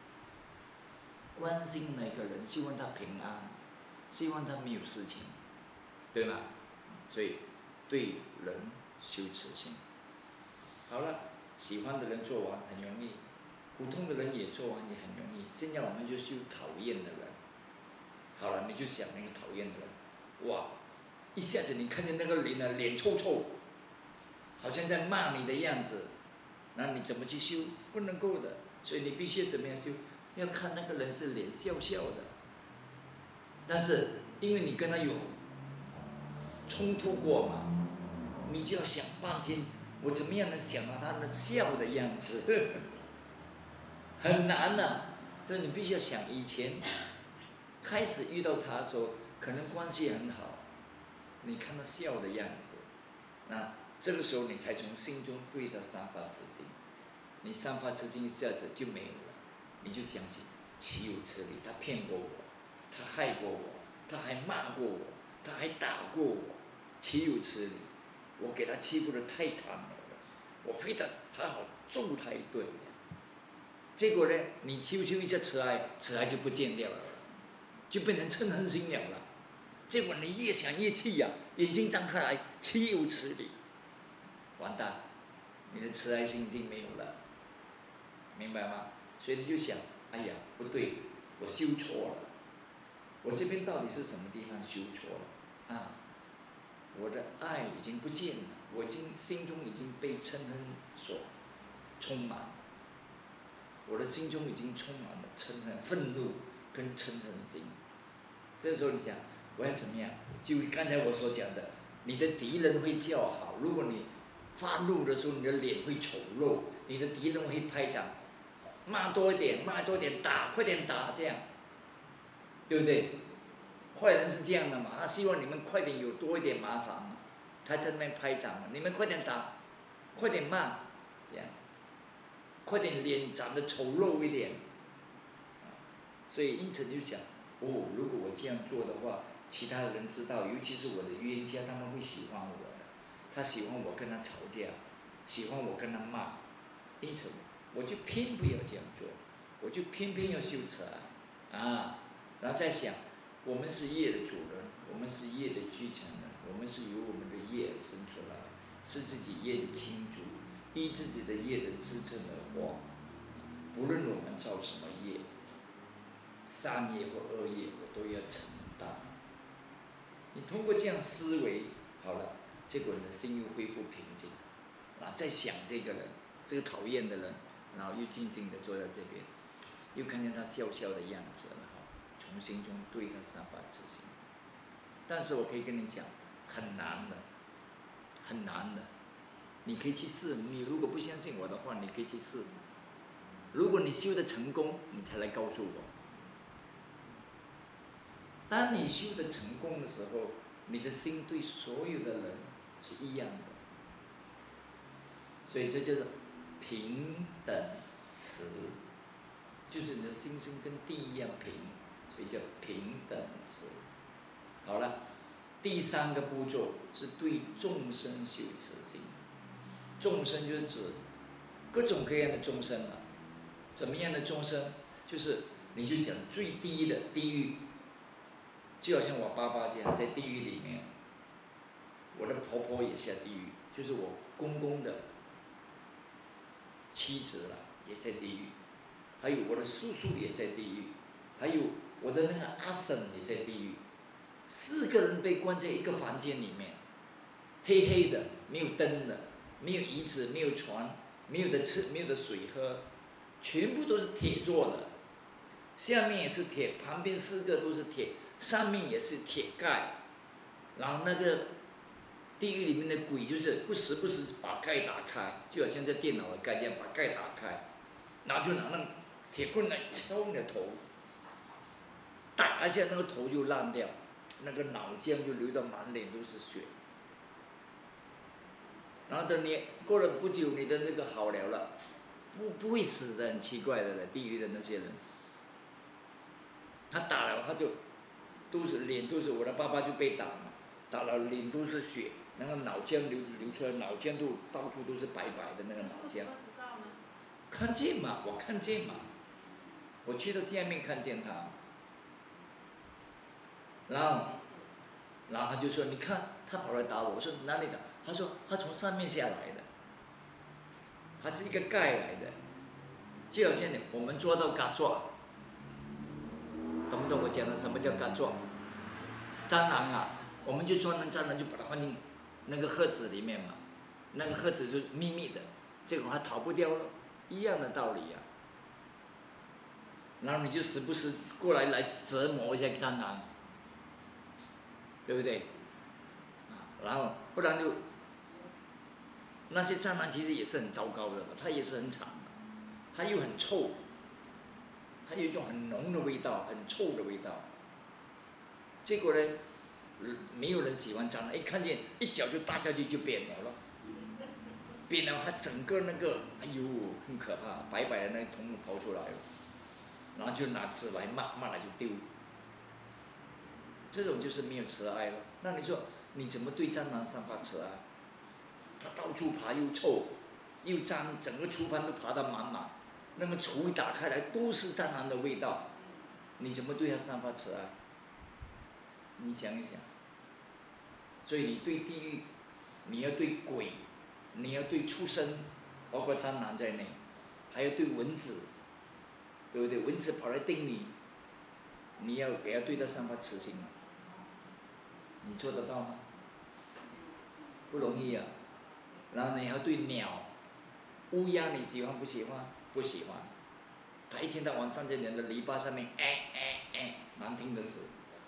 关心那个人，希望他平安，希望他没有事情，对吗？所以对人修慈心。好了，喜欢的人做完很容易，普通的人也做完也很容易。现在我们就修讨厌的人。好了，你就想那个讨厌的人，哇，一下子你看见那个人呢，脸臭臭，好像在骂你的样子，那你怎么去修？不能够的，所以你必须怎么样修？要看那个人是脸笑笑的，但是因为你跟他有冲突过嘛，你就要想半天，我怎么样能想到他的笑的样子？很难的、啊，所以你必须要想以前开始遇到他的时候，可能关系很好，你看他笑的样子，那这个时候你才从心中对他散发慈心，你散发慈心一下子就没有了，你就想起岂有此理，他骗过我，他害过我，他还骂过我，他还打过我，岂有此理！我给他欺负得太惨了，我非得好好揍他一顿。结果呢，你修修一下慈爱，慈爱就不见掉了，就变成嗔恨心了了。结果你越想越气呀、啊，眼睛张开来，岂有此理！完蛋，你的慈爱心已经没有了，明白吗？所以你就想，哎呀，不对，我修错了，我这边到底是什么地方修错了啊？我的爱已经不见了，我已经心中已经被嗔恨所充满，我的心中已经充满了嗔恨、愤怒跟嗔恨心。这时候你想，我要怎么样？就刚才我所讲的，你的敌人会叫好，如果你发怒的时候，你的脸会丑陋，你的敌人会拍掌，骂多一点，骂多一点，打，快点打，这样，对不对？坏人是这样的嘛，他希望你们快点有多一点麻烦嘛，他在那边拍掌，你们快点打，快点骂，这样，快点脸长得丑陋一点。所以因此就想，哦，如果我这样做的话，其他的人知道，尤其是我的冤家，他们会喜欢我的，他喜欢我跟他吵架，喜欢我跟他骂，因此我就偏不要这样做，我就偏偏要修慈爱啊，然后再想。我们是业的主人，我们是业的继承人，我们是由我们的业生出来，是自己业的亲主，依自己的业的支撑而活。不论我们造什么业，善业或恶业，我都要承担。你通过这样思维好了，结果你的心又恢复平静，然后再想这个人，这个讨厌的人，然后又静静地坐在这边，又看见他笑笑的样子了。从心中对他散发慈心，但是我可以跟你讲，很难的，很难的。你可以去试，你如果不相信我的话，你可以去试。如果你修得成功，你才来告诉我。当你修得成功的时候，你的心对所有的人是一样的，所以这叫做平等慈，就是你的心性跟地一样平。所以叫平等慈。好了，第三个步骤是对众生修慈心。众生就是指各种各样的众生啊，怎么样的众生？就是你就想最低的地狱，就好像我爸爸这样在地狱里面，我的婆婆也下地狱，就是我公公的妻子了也在地狱，还有我的叔叔也在地狱，还有我的那个阿婶也在地狱，四个人被关在一个房间里面，黑黑的，没有灯的，没有椅子，没有床，没有的吃，没有的水喝，全部都是铁做的，下面也是铁，旁边四个都是铁，上面也是铁盖，然后那个地狱里面的鬼就是不时不时把盖打开，就好像在电脑的盖这样把盖打开，然后就拿那铁棍来敲你的头。打一下那个头就烂掉，那个脑浆就流到满脸都是血。然后等你过了不久，你的那个好了了， 不不会死的，很奇怪的了，地狱的那些人，他打了他就都是脸都是，我的爸爸就被打嘛，打了脸都是血，那个脑浆流流出来，脑浆都到处都是白白的那个脑浆。看见嘛，我看见嘛，我去到下面看见他，然后，然后他就说：“你看，他跑来打我。”我说：“哪里打？”他说：“他从上面下来的，他是一个盖来的，就好像我们做到嘎抓，懂不懂我讲的什么叫嘎抓？蟑螂啊，我们就抓那蟑螂，就把它放进那个盒子里面嘛，那个盒子就是秘密的，结果它逃不掉了，一样的道理呀、啊。然后你就时不时过来来折磨一下蟑螂，对不对？然后不然就那些蟑螂其实也是很糟糕的嘛，它也是很惨的，它又很臭，它有一种很浓的味道，很臭的味道。结果呢，没有人喜欢蟑螂，一看见一脚就打下去就扁了了，扁了它整个那个，哎呦，很可怕，白白的那个头跑出来了，然后就拿纸来骂，骂了就丢。这种就是没有慈爱了。那你说你怎么对蟑螂散发慈爱？它到处爬，又臭又脏，整个厨房都爬得满满，那么橱一打开来都是蟑螂的味道，你怎么对它散发慈爱？你想一想。所以你对地狱，你要对鬼，你要对畜生，包括蟑螂在内，还要对蚊子，对不对？蚊子跑来叮你，你要也要对它散发慈心嘛？你做得到吗？不容易啊。然后你还要对鸟，乌鸦你喜欢不喜欢？不喜欢。它一天到晚站在你的篱笆上面，哎哎哎，难听的死，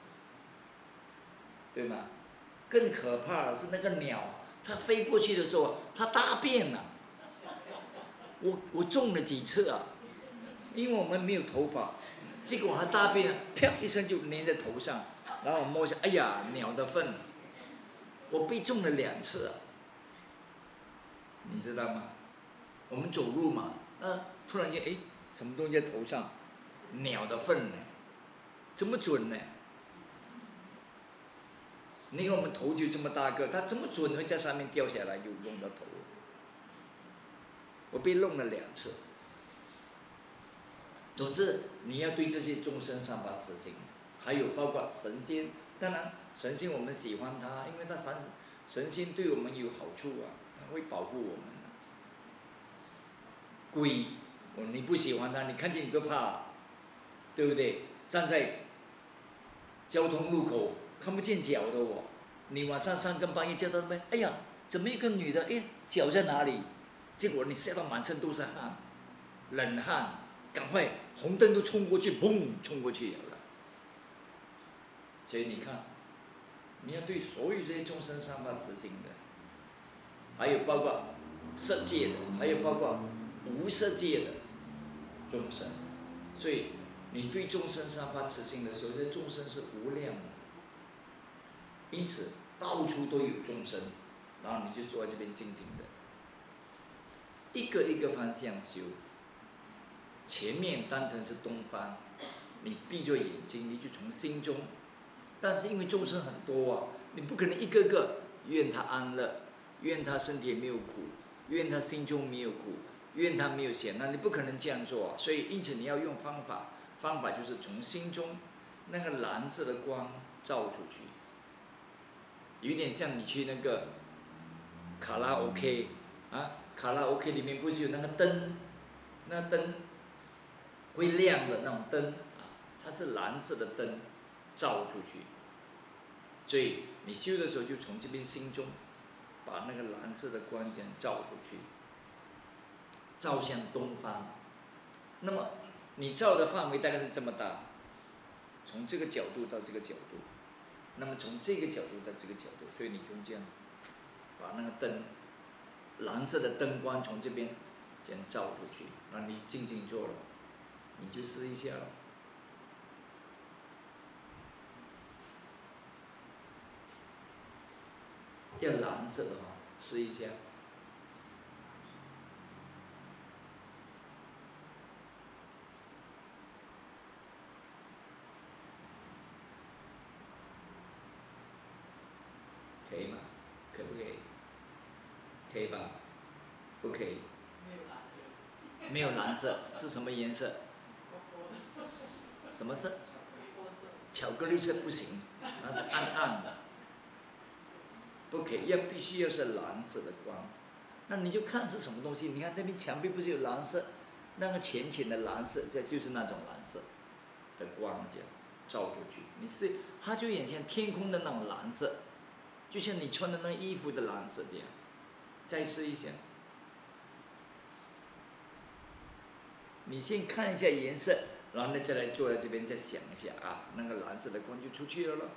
对吗？更可怕的是那个鸟，它飞过去的时候，它大便了、啊。我我中了几次啊，因为我们没有头发，结果它大便，啪一声就粘在头上，然后我摸一下，哎呀，鸟的粪，我被中了两次啊，你知道吗？我们走路嘛，啊，突然间，哎，什么东西在头上？鸟的粪呢？这么准呢？你看我们头就这么大个，它这么准会在上面掉下来就弄到头了。我被弄了两次。总之，你要对这些众生散发慈心，还有包括神仙。当然，神仙我们喜欢他，因为他神神仙对我们有好处啊，他会保护我们。鬼，你不喜欢他，你看见你都怕，对不对？站在交通路口看不见脚的我，你晚上三更半夜叫他们，哎呀，怎么一个女的？哎，脚在哪里？结果你吓到满身都是汗，冷汗，赶快红灯都冲过去，嘣，冲过去了。所以你看，你要对所有这些众生散发慈心的，还有包括色界的，还有包括无色界的众生。所以你对众生散发慈心的时候，这众生是无量的，因此到处都有众生，然后你就坐在这边静静的，一个一个方向修。前面当成是东方，你闭着眼睛，你就从心中。但是因为众生很多啊，你不可能一个个愿他安乐，愿他身体没有苦，愿他心中没有苦，愿他没有险难，你不可能这样做啊。所以因此你要用方法，方法就是从心中那个蓝色的光照出去，有点像你去那个卡拉 OK 啊，卡拉 OK 里面不是有那个灯，那灯会亮的那种灯啊，它是蓝色的灯照出去。所以你修的时候就从这边心中把那个蓝色的光这样照出去，照向东方。那么你照的范围大概是这么大，从这个角度到这个角度，那么从这个角度到这个角度，所以你就这样把那个灯，蓝色的灯光从这边这样照出去，然后你静静做了，你就试一下了。要蓝色的话，试一下。 可不可以？可以吧？不可以。没有蓝色是什么颜色？什么色？巧克力色不行，那是暗暗的，不可以，要必须要是蓝色的光。那你就看是什么东西，你看那边墙壁不是有蓝色，那个浅浅的蓝色，这就是那种蓝色的光，这样照出去，你是它就有点像天空的那种蓝色，就像你穿的那衣服的蓝色这样。再试一下。你先看一下颜色，然后呢再来坐在这边再想一下啊，那个蓝色的光就出去了咯。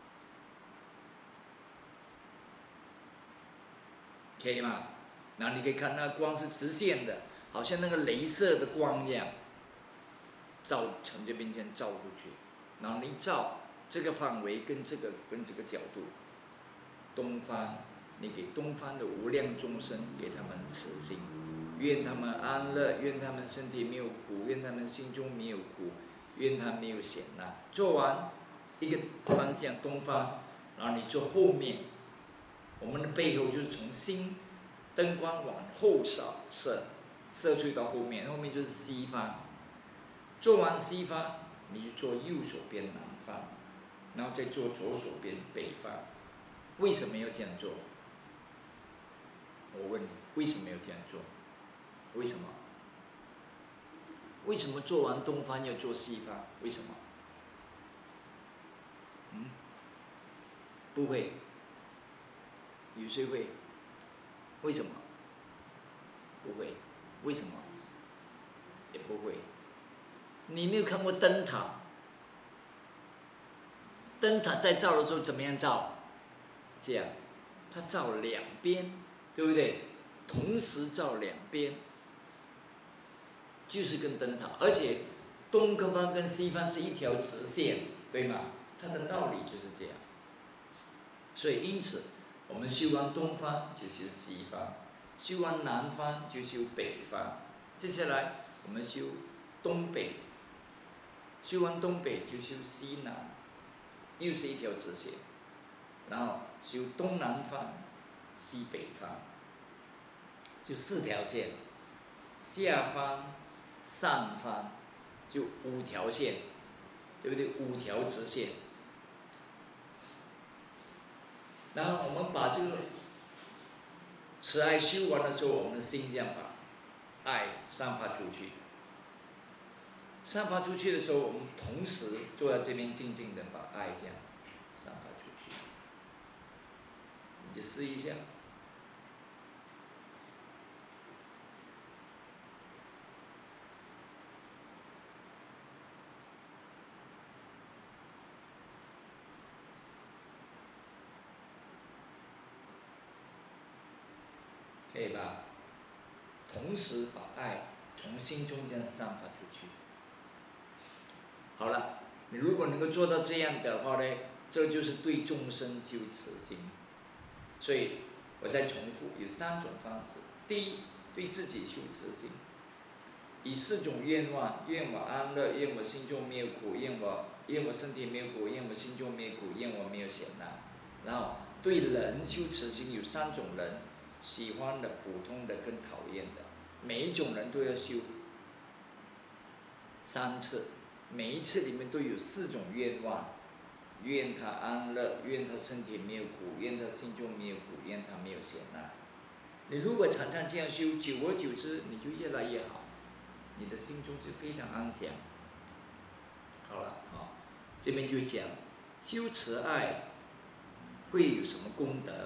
可以吗？然后你可以看那个光是直线的，好像那个镭射的光这样，照从这边这样照出去，然后你照这个范围跟这个跟这个角度，东方，你给东方的无量众生给他们慈心。愿他们安乐，愿他们身体没有苦，愿他们心中没有苦，愿他没有险难。做完一个方向东方，然后你做后面，我们的背后就是从心灯光往后扫射，射出到后面，后面就是西方。做完西方，你就做右手边南方，然后再做左手边北方。为什么要这样做？我问你，为什么要这样做？为什么？为什么做完东方要做西方？为什么？嗯？不会。有谁会？为什么？不会。为什么？也不会。你没有看过灯塔？灯塔在照的时候怎么样照？这样，它照两边，对不对？同时照两边。就是跟灯塔，而且东方跟西方是一条直线，对吗？它的道理就是这样。所以因此，我们修完东方就修西方，修完南方就修北方。接下来我们修东北，修完东北就修西南，又是一条直线。然后修东南方、西北方，就四条线，下方。上方就五条线，对不对？五条直线。然后我们把这个慈爱修完的时候，我们的心这样把爱散发出去。散发出去的时候，我们同时坐在这边静静的把爱这样散发出去。你就试一下。可以吧？同时把爱从心中这样散发出去。好了，你如果能够做到这样的话呢，这就是对众生修慈心。所以我再重复，有三种方式：第一，对自己修慈心，以四种愿望：愿我安乐，愿我心中没有苦，愿我愿我身体没有苦，愿我心中没有苦，愿我没有险难。然后对人修慈心，有三种人。喜欢的、普通的跟讨厌的，每一种人都要修三次，每一次里面都有四种愿望：愿他安乐，愿他身体没有苦，愿他心中没有苦，愿他没有险难。你如果常常这样修，久而久之，你就越来越好，你的心中就非常安详。好了，好，这边就讲修慈爱会有什么功德？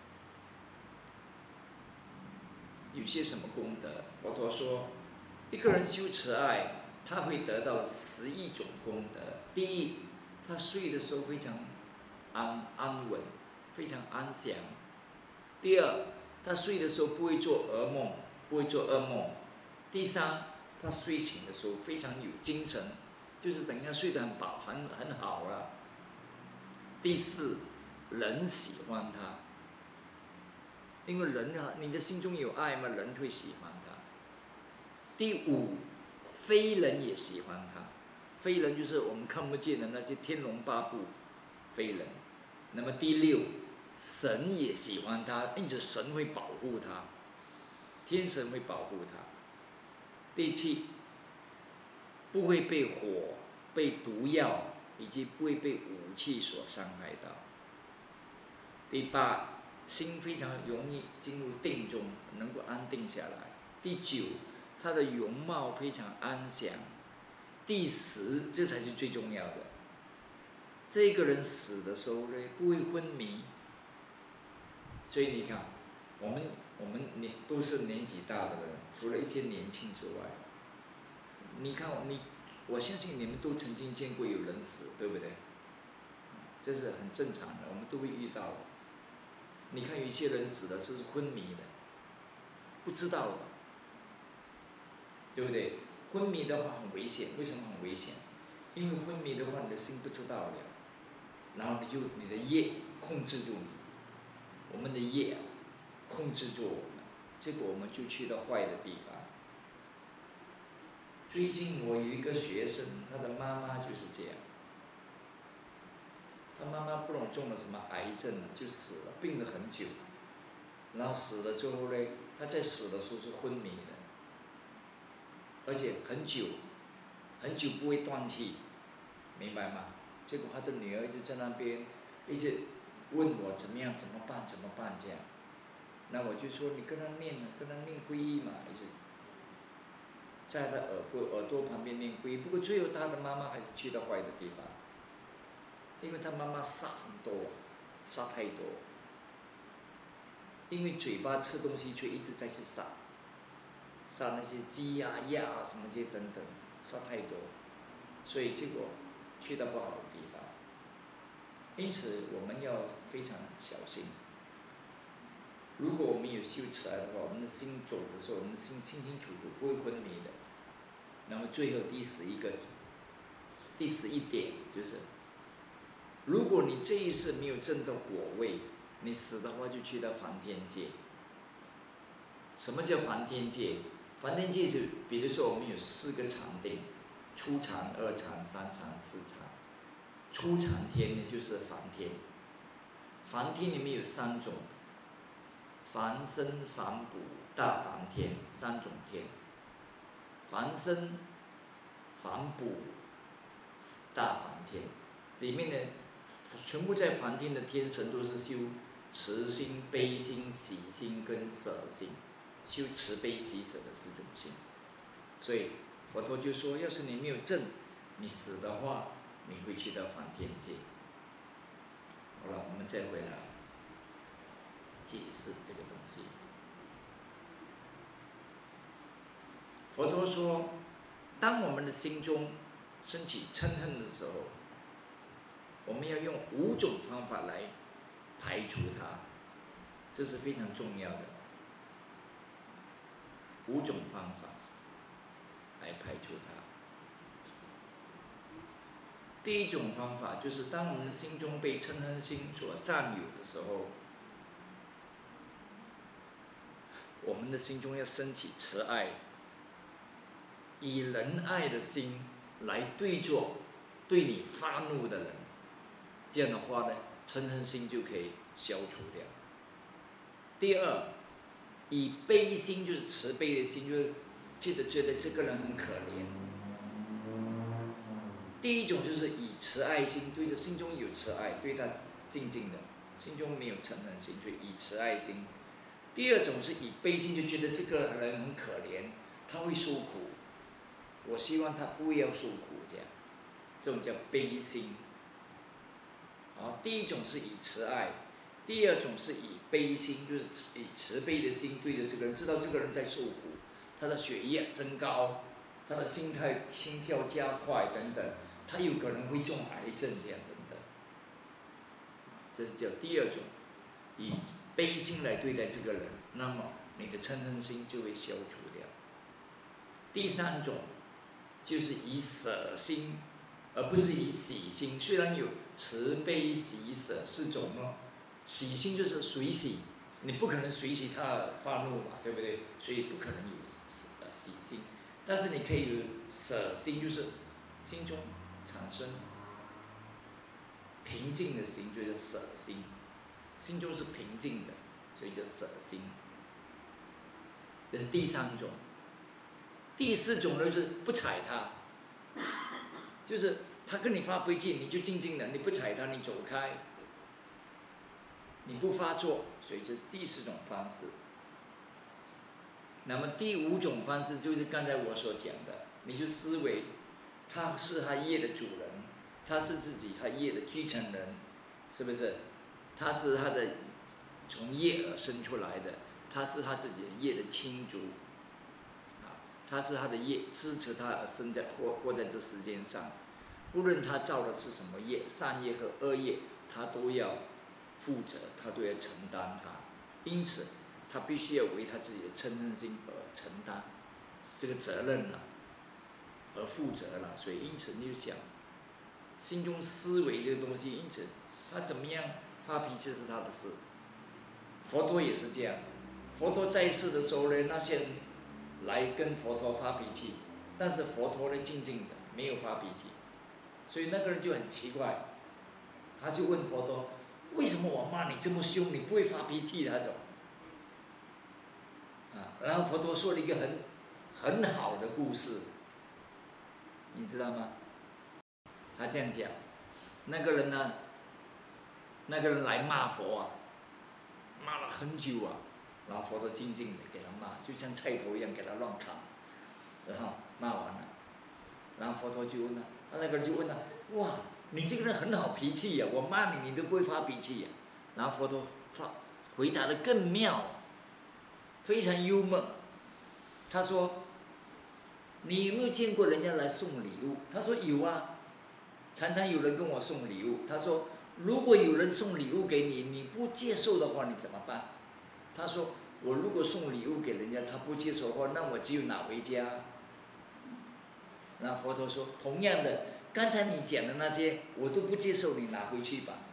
有些什么功德？佛陀说，一个人修慈爱，他会得到十一种功德。第一，他睡的时候非常安安稳，非常安详。第二，他睡的时候不会做噩梦，不会做噩梦。第三，他睡醒的时候非常有精神，就是等一下睡得很饱，很很好了。第四，人喜欢他。因为人啊，你的心中有爱嘛，人会喜欢他。第五，非人也喜欢他，非人就是我们看不见的那些天龙八部，非人。那么第六， 神也喜欢他，因此神会保护他，天神会保护他。第七，不会被火、被毒药以及不会被武器所伤害到。第八，心非常容易进入定中，能够安定下来。第九，他的容貌非常安详。第十，这才是最重要的，这个人死的时候呢，不会昏迷。所以你看，我们我们年都是年纪大的人，除了一些年轻之外，你看你，我相信你们都曾经见过有人死，对不对？这是很正常的，我们都会遇到的。你看有一些人死的是昏迷的，不知道的，对不对？昏迷的话很危险，为什么很危险？因为昏迷的话，你的心不知道了，然后你就你的业控制住你，我们的业控制住我们，这个我们就去到坏的地方。最近我有一个学生，他的妈妈就是这样，他妈妈不知道中了什么癌症了，就死了，病了很久，然后死了之后呢，他在死的时候是昏迷的，而且很久，很久不会断气，明白吗？结果他的女儿一直在那边，一直问我怎么样，怎么办，怎么办这样。那我就说你跟他念，跟他念皈依嘛，一直在他耳朵耳朵旁边念皈依。不过最后他的妈妈还是去到坏的地方，因为他妈妈杀很多，杀太多，因为嘴巴吃东西却一直在去杀。杀那些鸡呀、鸭啊什么这些等等，杀太多，所以结果去到不好的地方。因此我们要非常小心。如果我们有修持来的话，我们的心走的时候，我们的心清清楚楚，不会昏迷的。然后最后第十一个，第十一点就是，如果你这一世没有证到果位，你死的话就去到梵天界。什么叫梵天界？梵天界是，比如说我们有四个禅定，初禅、二禅、三禅、四禅。初禅天呢就是梵天，梵天里面有三种，梵身、梵补、大梵天三种天。梵身、梵补、大梵天，里面呢，全部在梵天的天神都是修慈心、悲心、喜心跟舍心。修慈悲喜舍的四种心，所以佛陀就说，要是你没有证，你死的话，你会去到梵天界。好了，我们再回来解释这个东西。佛陀说，当我们的心中升起嗔恨的时候，我们要用五种方法来排除它，这是非常重要的。五种方法来排除它。第一种方法就是，当我们的心中被嗔恨心所占有的时候，我们的心中要升起慈爱，以仁爱的心来对作对你发怒的人，这样的话呢，嗔恨心就可以消除掉。第二，以悲心，就是慈悲的心，就是记得觉得这个人很可怜。第一种就是以慈爱心，对着心中有慈爱，对他静静的，心中没有嗔恨心，所以以慈爱心。第二种是以悲心，就觉得这个人很可怜，他会受苦，我希望他不要受苦，这样，这种叫悲心。好，第一种是以慈爱。第二种是以悲心，就是以慈悲的心对着这个人，知道这个人在受苦，他的血液增高，他的心态心跳加快等等，他有可能会中癌症这样等等。这是叫第二种，以悲心来对待这个人，那么你的嗔恨心就会消除掉。第三种就是以舍心，而不是以喜心。虽然有慈悲喜舍四种哦。喜心就是随喜，你不可能随喜他发怒嘛，对不对？所以不可能有喜心，但是你可以有舍心，就是心中产生平静的心，就叫舍心。 心中是平静的，所以叫舍心。这是第三种。第四种呢就是不睬他，就是他跟你发脾气，你就静静的，你不睬他，你走开，你不发作，所以这是第四种方式。那么第五种方式就是刚才我所讲的，你就思维，他是他业的主人，他是自己他业的继承人，是不是？他是他的从业而生出来的，他是他自己的业的亲族，啊，他是他的业支持他而生在活活在这世间上，不论他造的是什么业，善业和恶业，他都要负责，他都要承担它，因此他必须要为他自己的嗔恨心而承担这个责任了，而负责了。所以因此你就想，心中思维这个东西，因此他怎么样发脾气是他的事。佛陀也是这样，佛陀在世的时候呢，那些人来跟佛陀发脾气，但是佛陀呢静静的没有发脾气，所以那个人就很奇怪，他就问佛陀，为什么我骂你这么凶，你不会发脾气？他说，啊，然后佛陀说了一个很很好的故事，你知道吗？他这样讲，那个人呢，那个人来骂佛啊，骂了很久啊，然后佛陀静静的给他骂，就像菜头一样给他乱砍，然后骂完了，然后佛陀就问他，那个人就问他，哇，你这个人很好脾气呀、啊，我骂你你都不会发脾气呀、啊。然后佛陀发回答的更妙，非常幽默。他说，你有没有见过人家来送礼物？他说有啊，常常有人跟我送礼物。他说，如果有人送礼物给你，你不接受的话，你怎么办？他说，我如果送礼物给人家，他不接受的话，那我只有拿回家。然后佛陀说，同样的，刚才你讲的那些，我都不接受，你拿回去吧。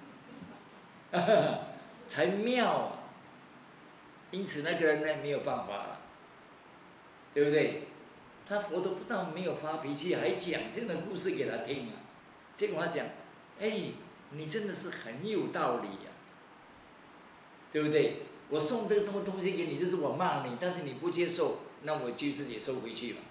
才妙啊！因此那个人呢没有办法了，对不对？他佛陀不但没有发脾气，还讲这样的故事给他听啊。结果他想，哎，你真的是很有道理呀、啊，对不对？我送这个什么东西给你，就是我骂你，但是你不接受，那我就自己收回去吧。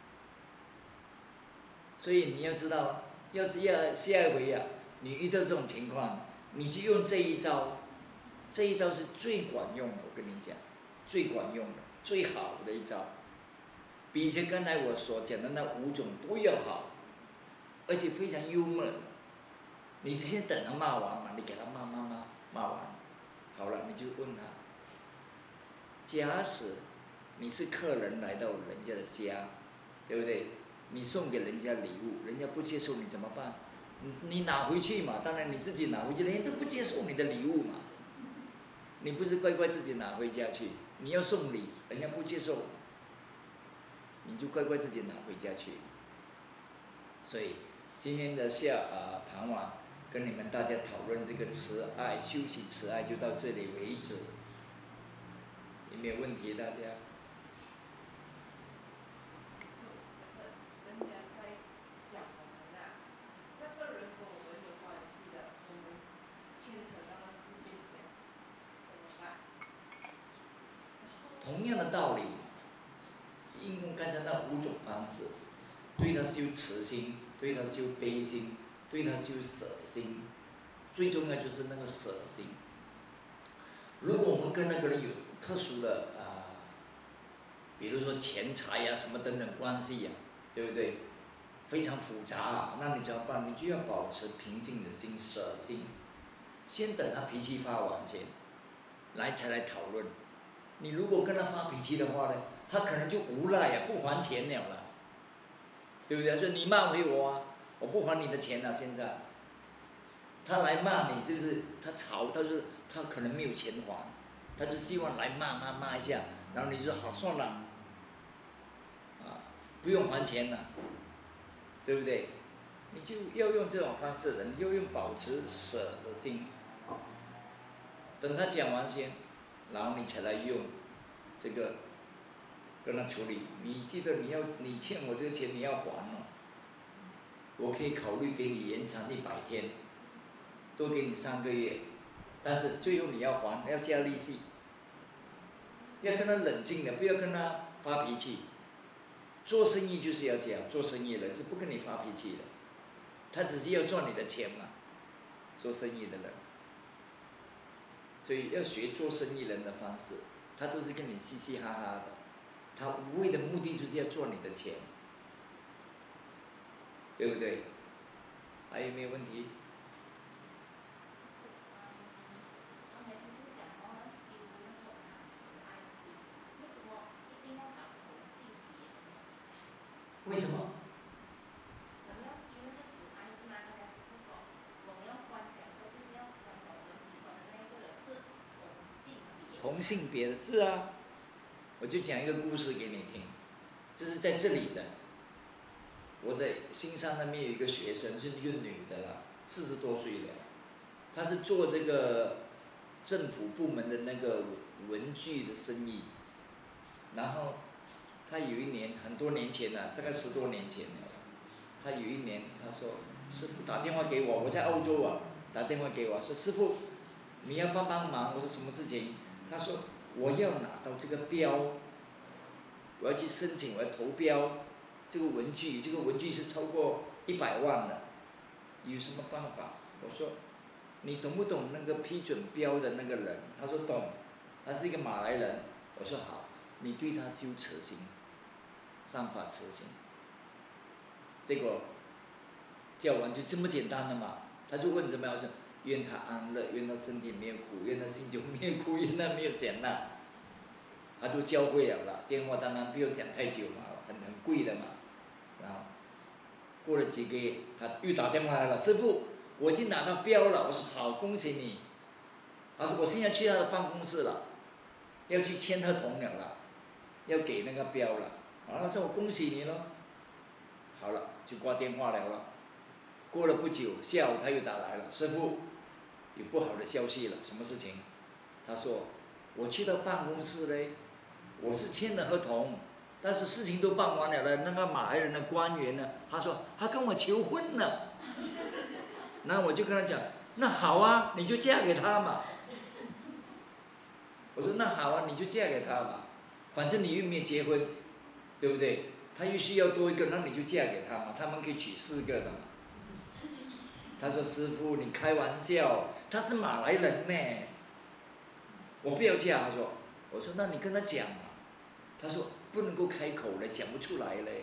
所以你要知道，要是要下一回啊，你遇到这种情况，你就用这一招，这一招是最管用的。我跟你讲，最管用的、最好的一招，比起刚才我所讲的那五种都要好，而且非常幽默的。你先等他骂完嘛，你给他骂骂骂骂完，好了，你就问他：假使你是客人来到人家的家，对不对？你送给人家礼物，人家不接受你怎么办？你你拿回去嘛，当然你自己拿回去，人家都不接受你的礼物嘛。你不是乖乖自己拿回家去？你要送礼，人家不接受，你就乖乖自己拿回家去。所以今天的下啊傍晚跟你们大家讨论这个慈爱，修习慈爱就到这里为止。有没有问题？大家？同样的道理，应用刚才那五种方式，对他修慈心，对他修悲心，对他修舍心，最重要就是那个舍心。如果我们跟那个人有特殊的啊、呃，比如说钱财呀、啊、什么等等关系呀、啊，对不对？非常复杂、啊，那你怎么办？你就要保持平静的心，舍心，先等他脾气发完先，来才来讨论。你如果跟他发脾气的话呢，他可能就无赖呀、啊，不还钱了了，对不对？说你骂回我啊，我不还你的钱了、啊。现在，他来骂你，就是他吵，他是他可能没有钱还，他就希望来骂骂骂一下，然后你就说好算了，啊，不用还钱了，对不对？你就要用这种方式的，你就用保持舍的心，等他讲完先。然后你才来用这个跟他处理。你记得你要你欠我这个钱你要还哦，我可以考虑给你延长一百天，多给你三个月， 但是最后你要还，要加利息，要跟他冷静的，不要跟他发脾气。做生意就是要这样，做生意人是不跟你发脾气的，他只是要赚你的钱嘛。做生意的人，所以要学做生意人的方式，他都是跟你嘻嘻哈哈的，他无谓的目的就是要赚你的钱，对不对？还有没有问题？为什么？同性别的是啊，我就讲一个故事给你听，这是在这里的。我的新上那边有一个学生，是一个女的啦，四十多岁的，她是做这个政府部门的那个文具的生意，然后她有一年很多年前了，大概十多年前了，她有一年她说师傅打电话给我，我在澳洲啊，打电话给我说师傅你要帮帮忙，我说什么事情？她说我要拿到这个标，我要去申请，我要投标。这个文具，这个文具是超过一百万的，有什么办法？我说，你懂不懂那个批准标的那个人？他说懂，他是一个马来人。我说好，你对他修慈心，上法慈心。结果教完就这么简单的嘛，他就问怎么样？我说愿他安乐，愿他身体没有苦，愿他心中没有苦，愿他没有险难。他都教会了啦，电话当然不用讲太久嘛，很很贵的嘛。然后过了几个月，他又打电话来了，师傅，我已经拿到标了。我说好，恭喜你。他说我现在去他的办公室了，要去签合同了啦，要给那个标了。然后说我恭喜你咯。好了，就挂电话了了。过了不久，下午他又打来了，师傅，有不好的消息了，什么事情？他说我去到办公室嘞，我是签了合同。但是事情都办完了了，那个马来人的官员呢？他说他跟我求婚了，然后我就跟他讲，那好啊，你就嫁给他嘛。我说那好啊，你就嫁给他嘛，反正你又没有结婚，对不对？他又需要多一个，那你就嫁给他嘛，他们可以娶四个的嘛。他说师傅你开玩笑，他是马来人呢，我不要嫁。他说，我说那你跟他讲嘛。他说不能够开口了，讲不出来嘞。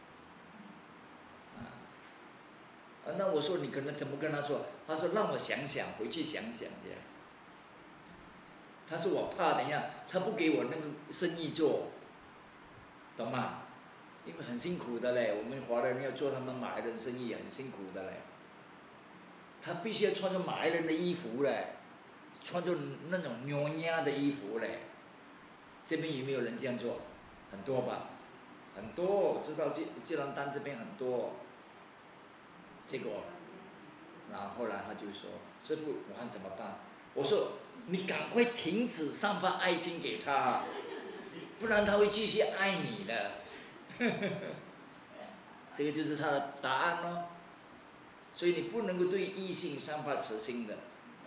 啊，啊，那我说你跟他怎么跟他说？他说让我想想，回去想想这样。他说我怕等一下他不给我那个生意做，懂吗？因为很辛苦的嘞，我们华人要做他们马来人生意很辛苦的嘞。他必须要穿着马来人的衣服嘞，穿着那种妞伢的衣服嘞。这边有没有人这样做？很多吧，很多，我知道这这张单这边很多。结果，然后后来他就说：“师傅，我看怎么办？”我说：“你赶快停止散发爱心给他，不然他会继续爱你的。”这个就是他的答案咯。所以你不能够对异性散发慈心的。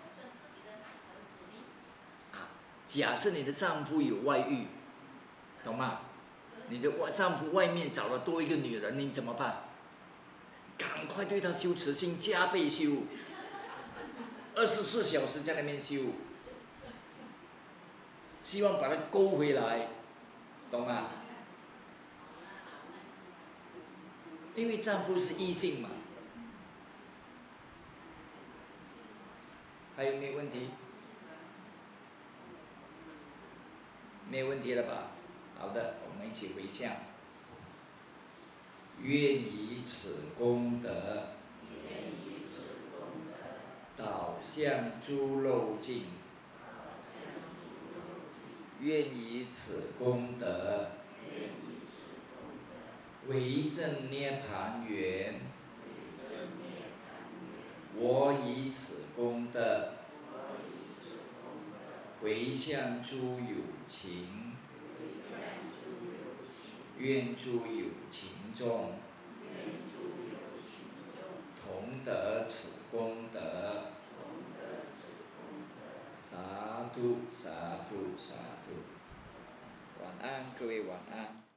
假设你的丈夫有外遇，懂吗？你的外丈夫外面找了多一个女人，你怎么办？赶快对他修慈心，加倍修，二十四小时在那边修，希望把他勾回来，懂吗？因为丈夫是异性嘛。还有没有问题？没有问题了吧？好的，我们一起回向。愿以此功德，导向诸漏尽。愿以此功德，为正涅盘缘。我以此功德，回向诸有情，愿诸有情众同得此功德， 沙土沙土沙土，晚安，各位晚安。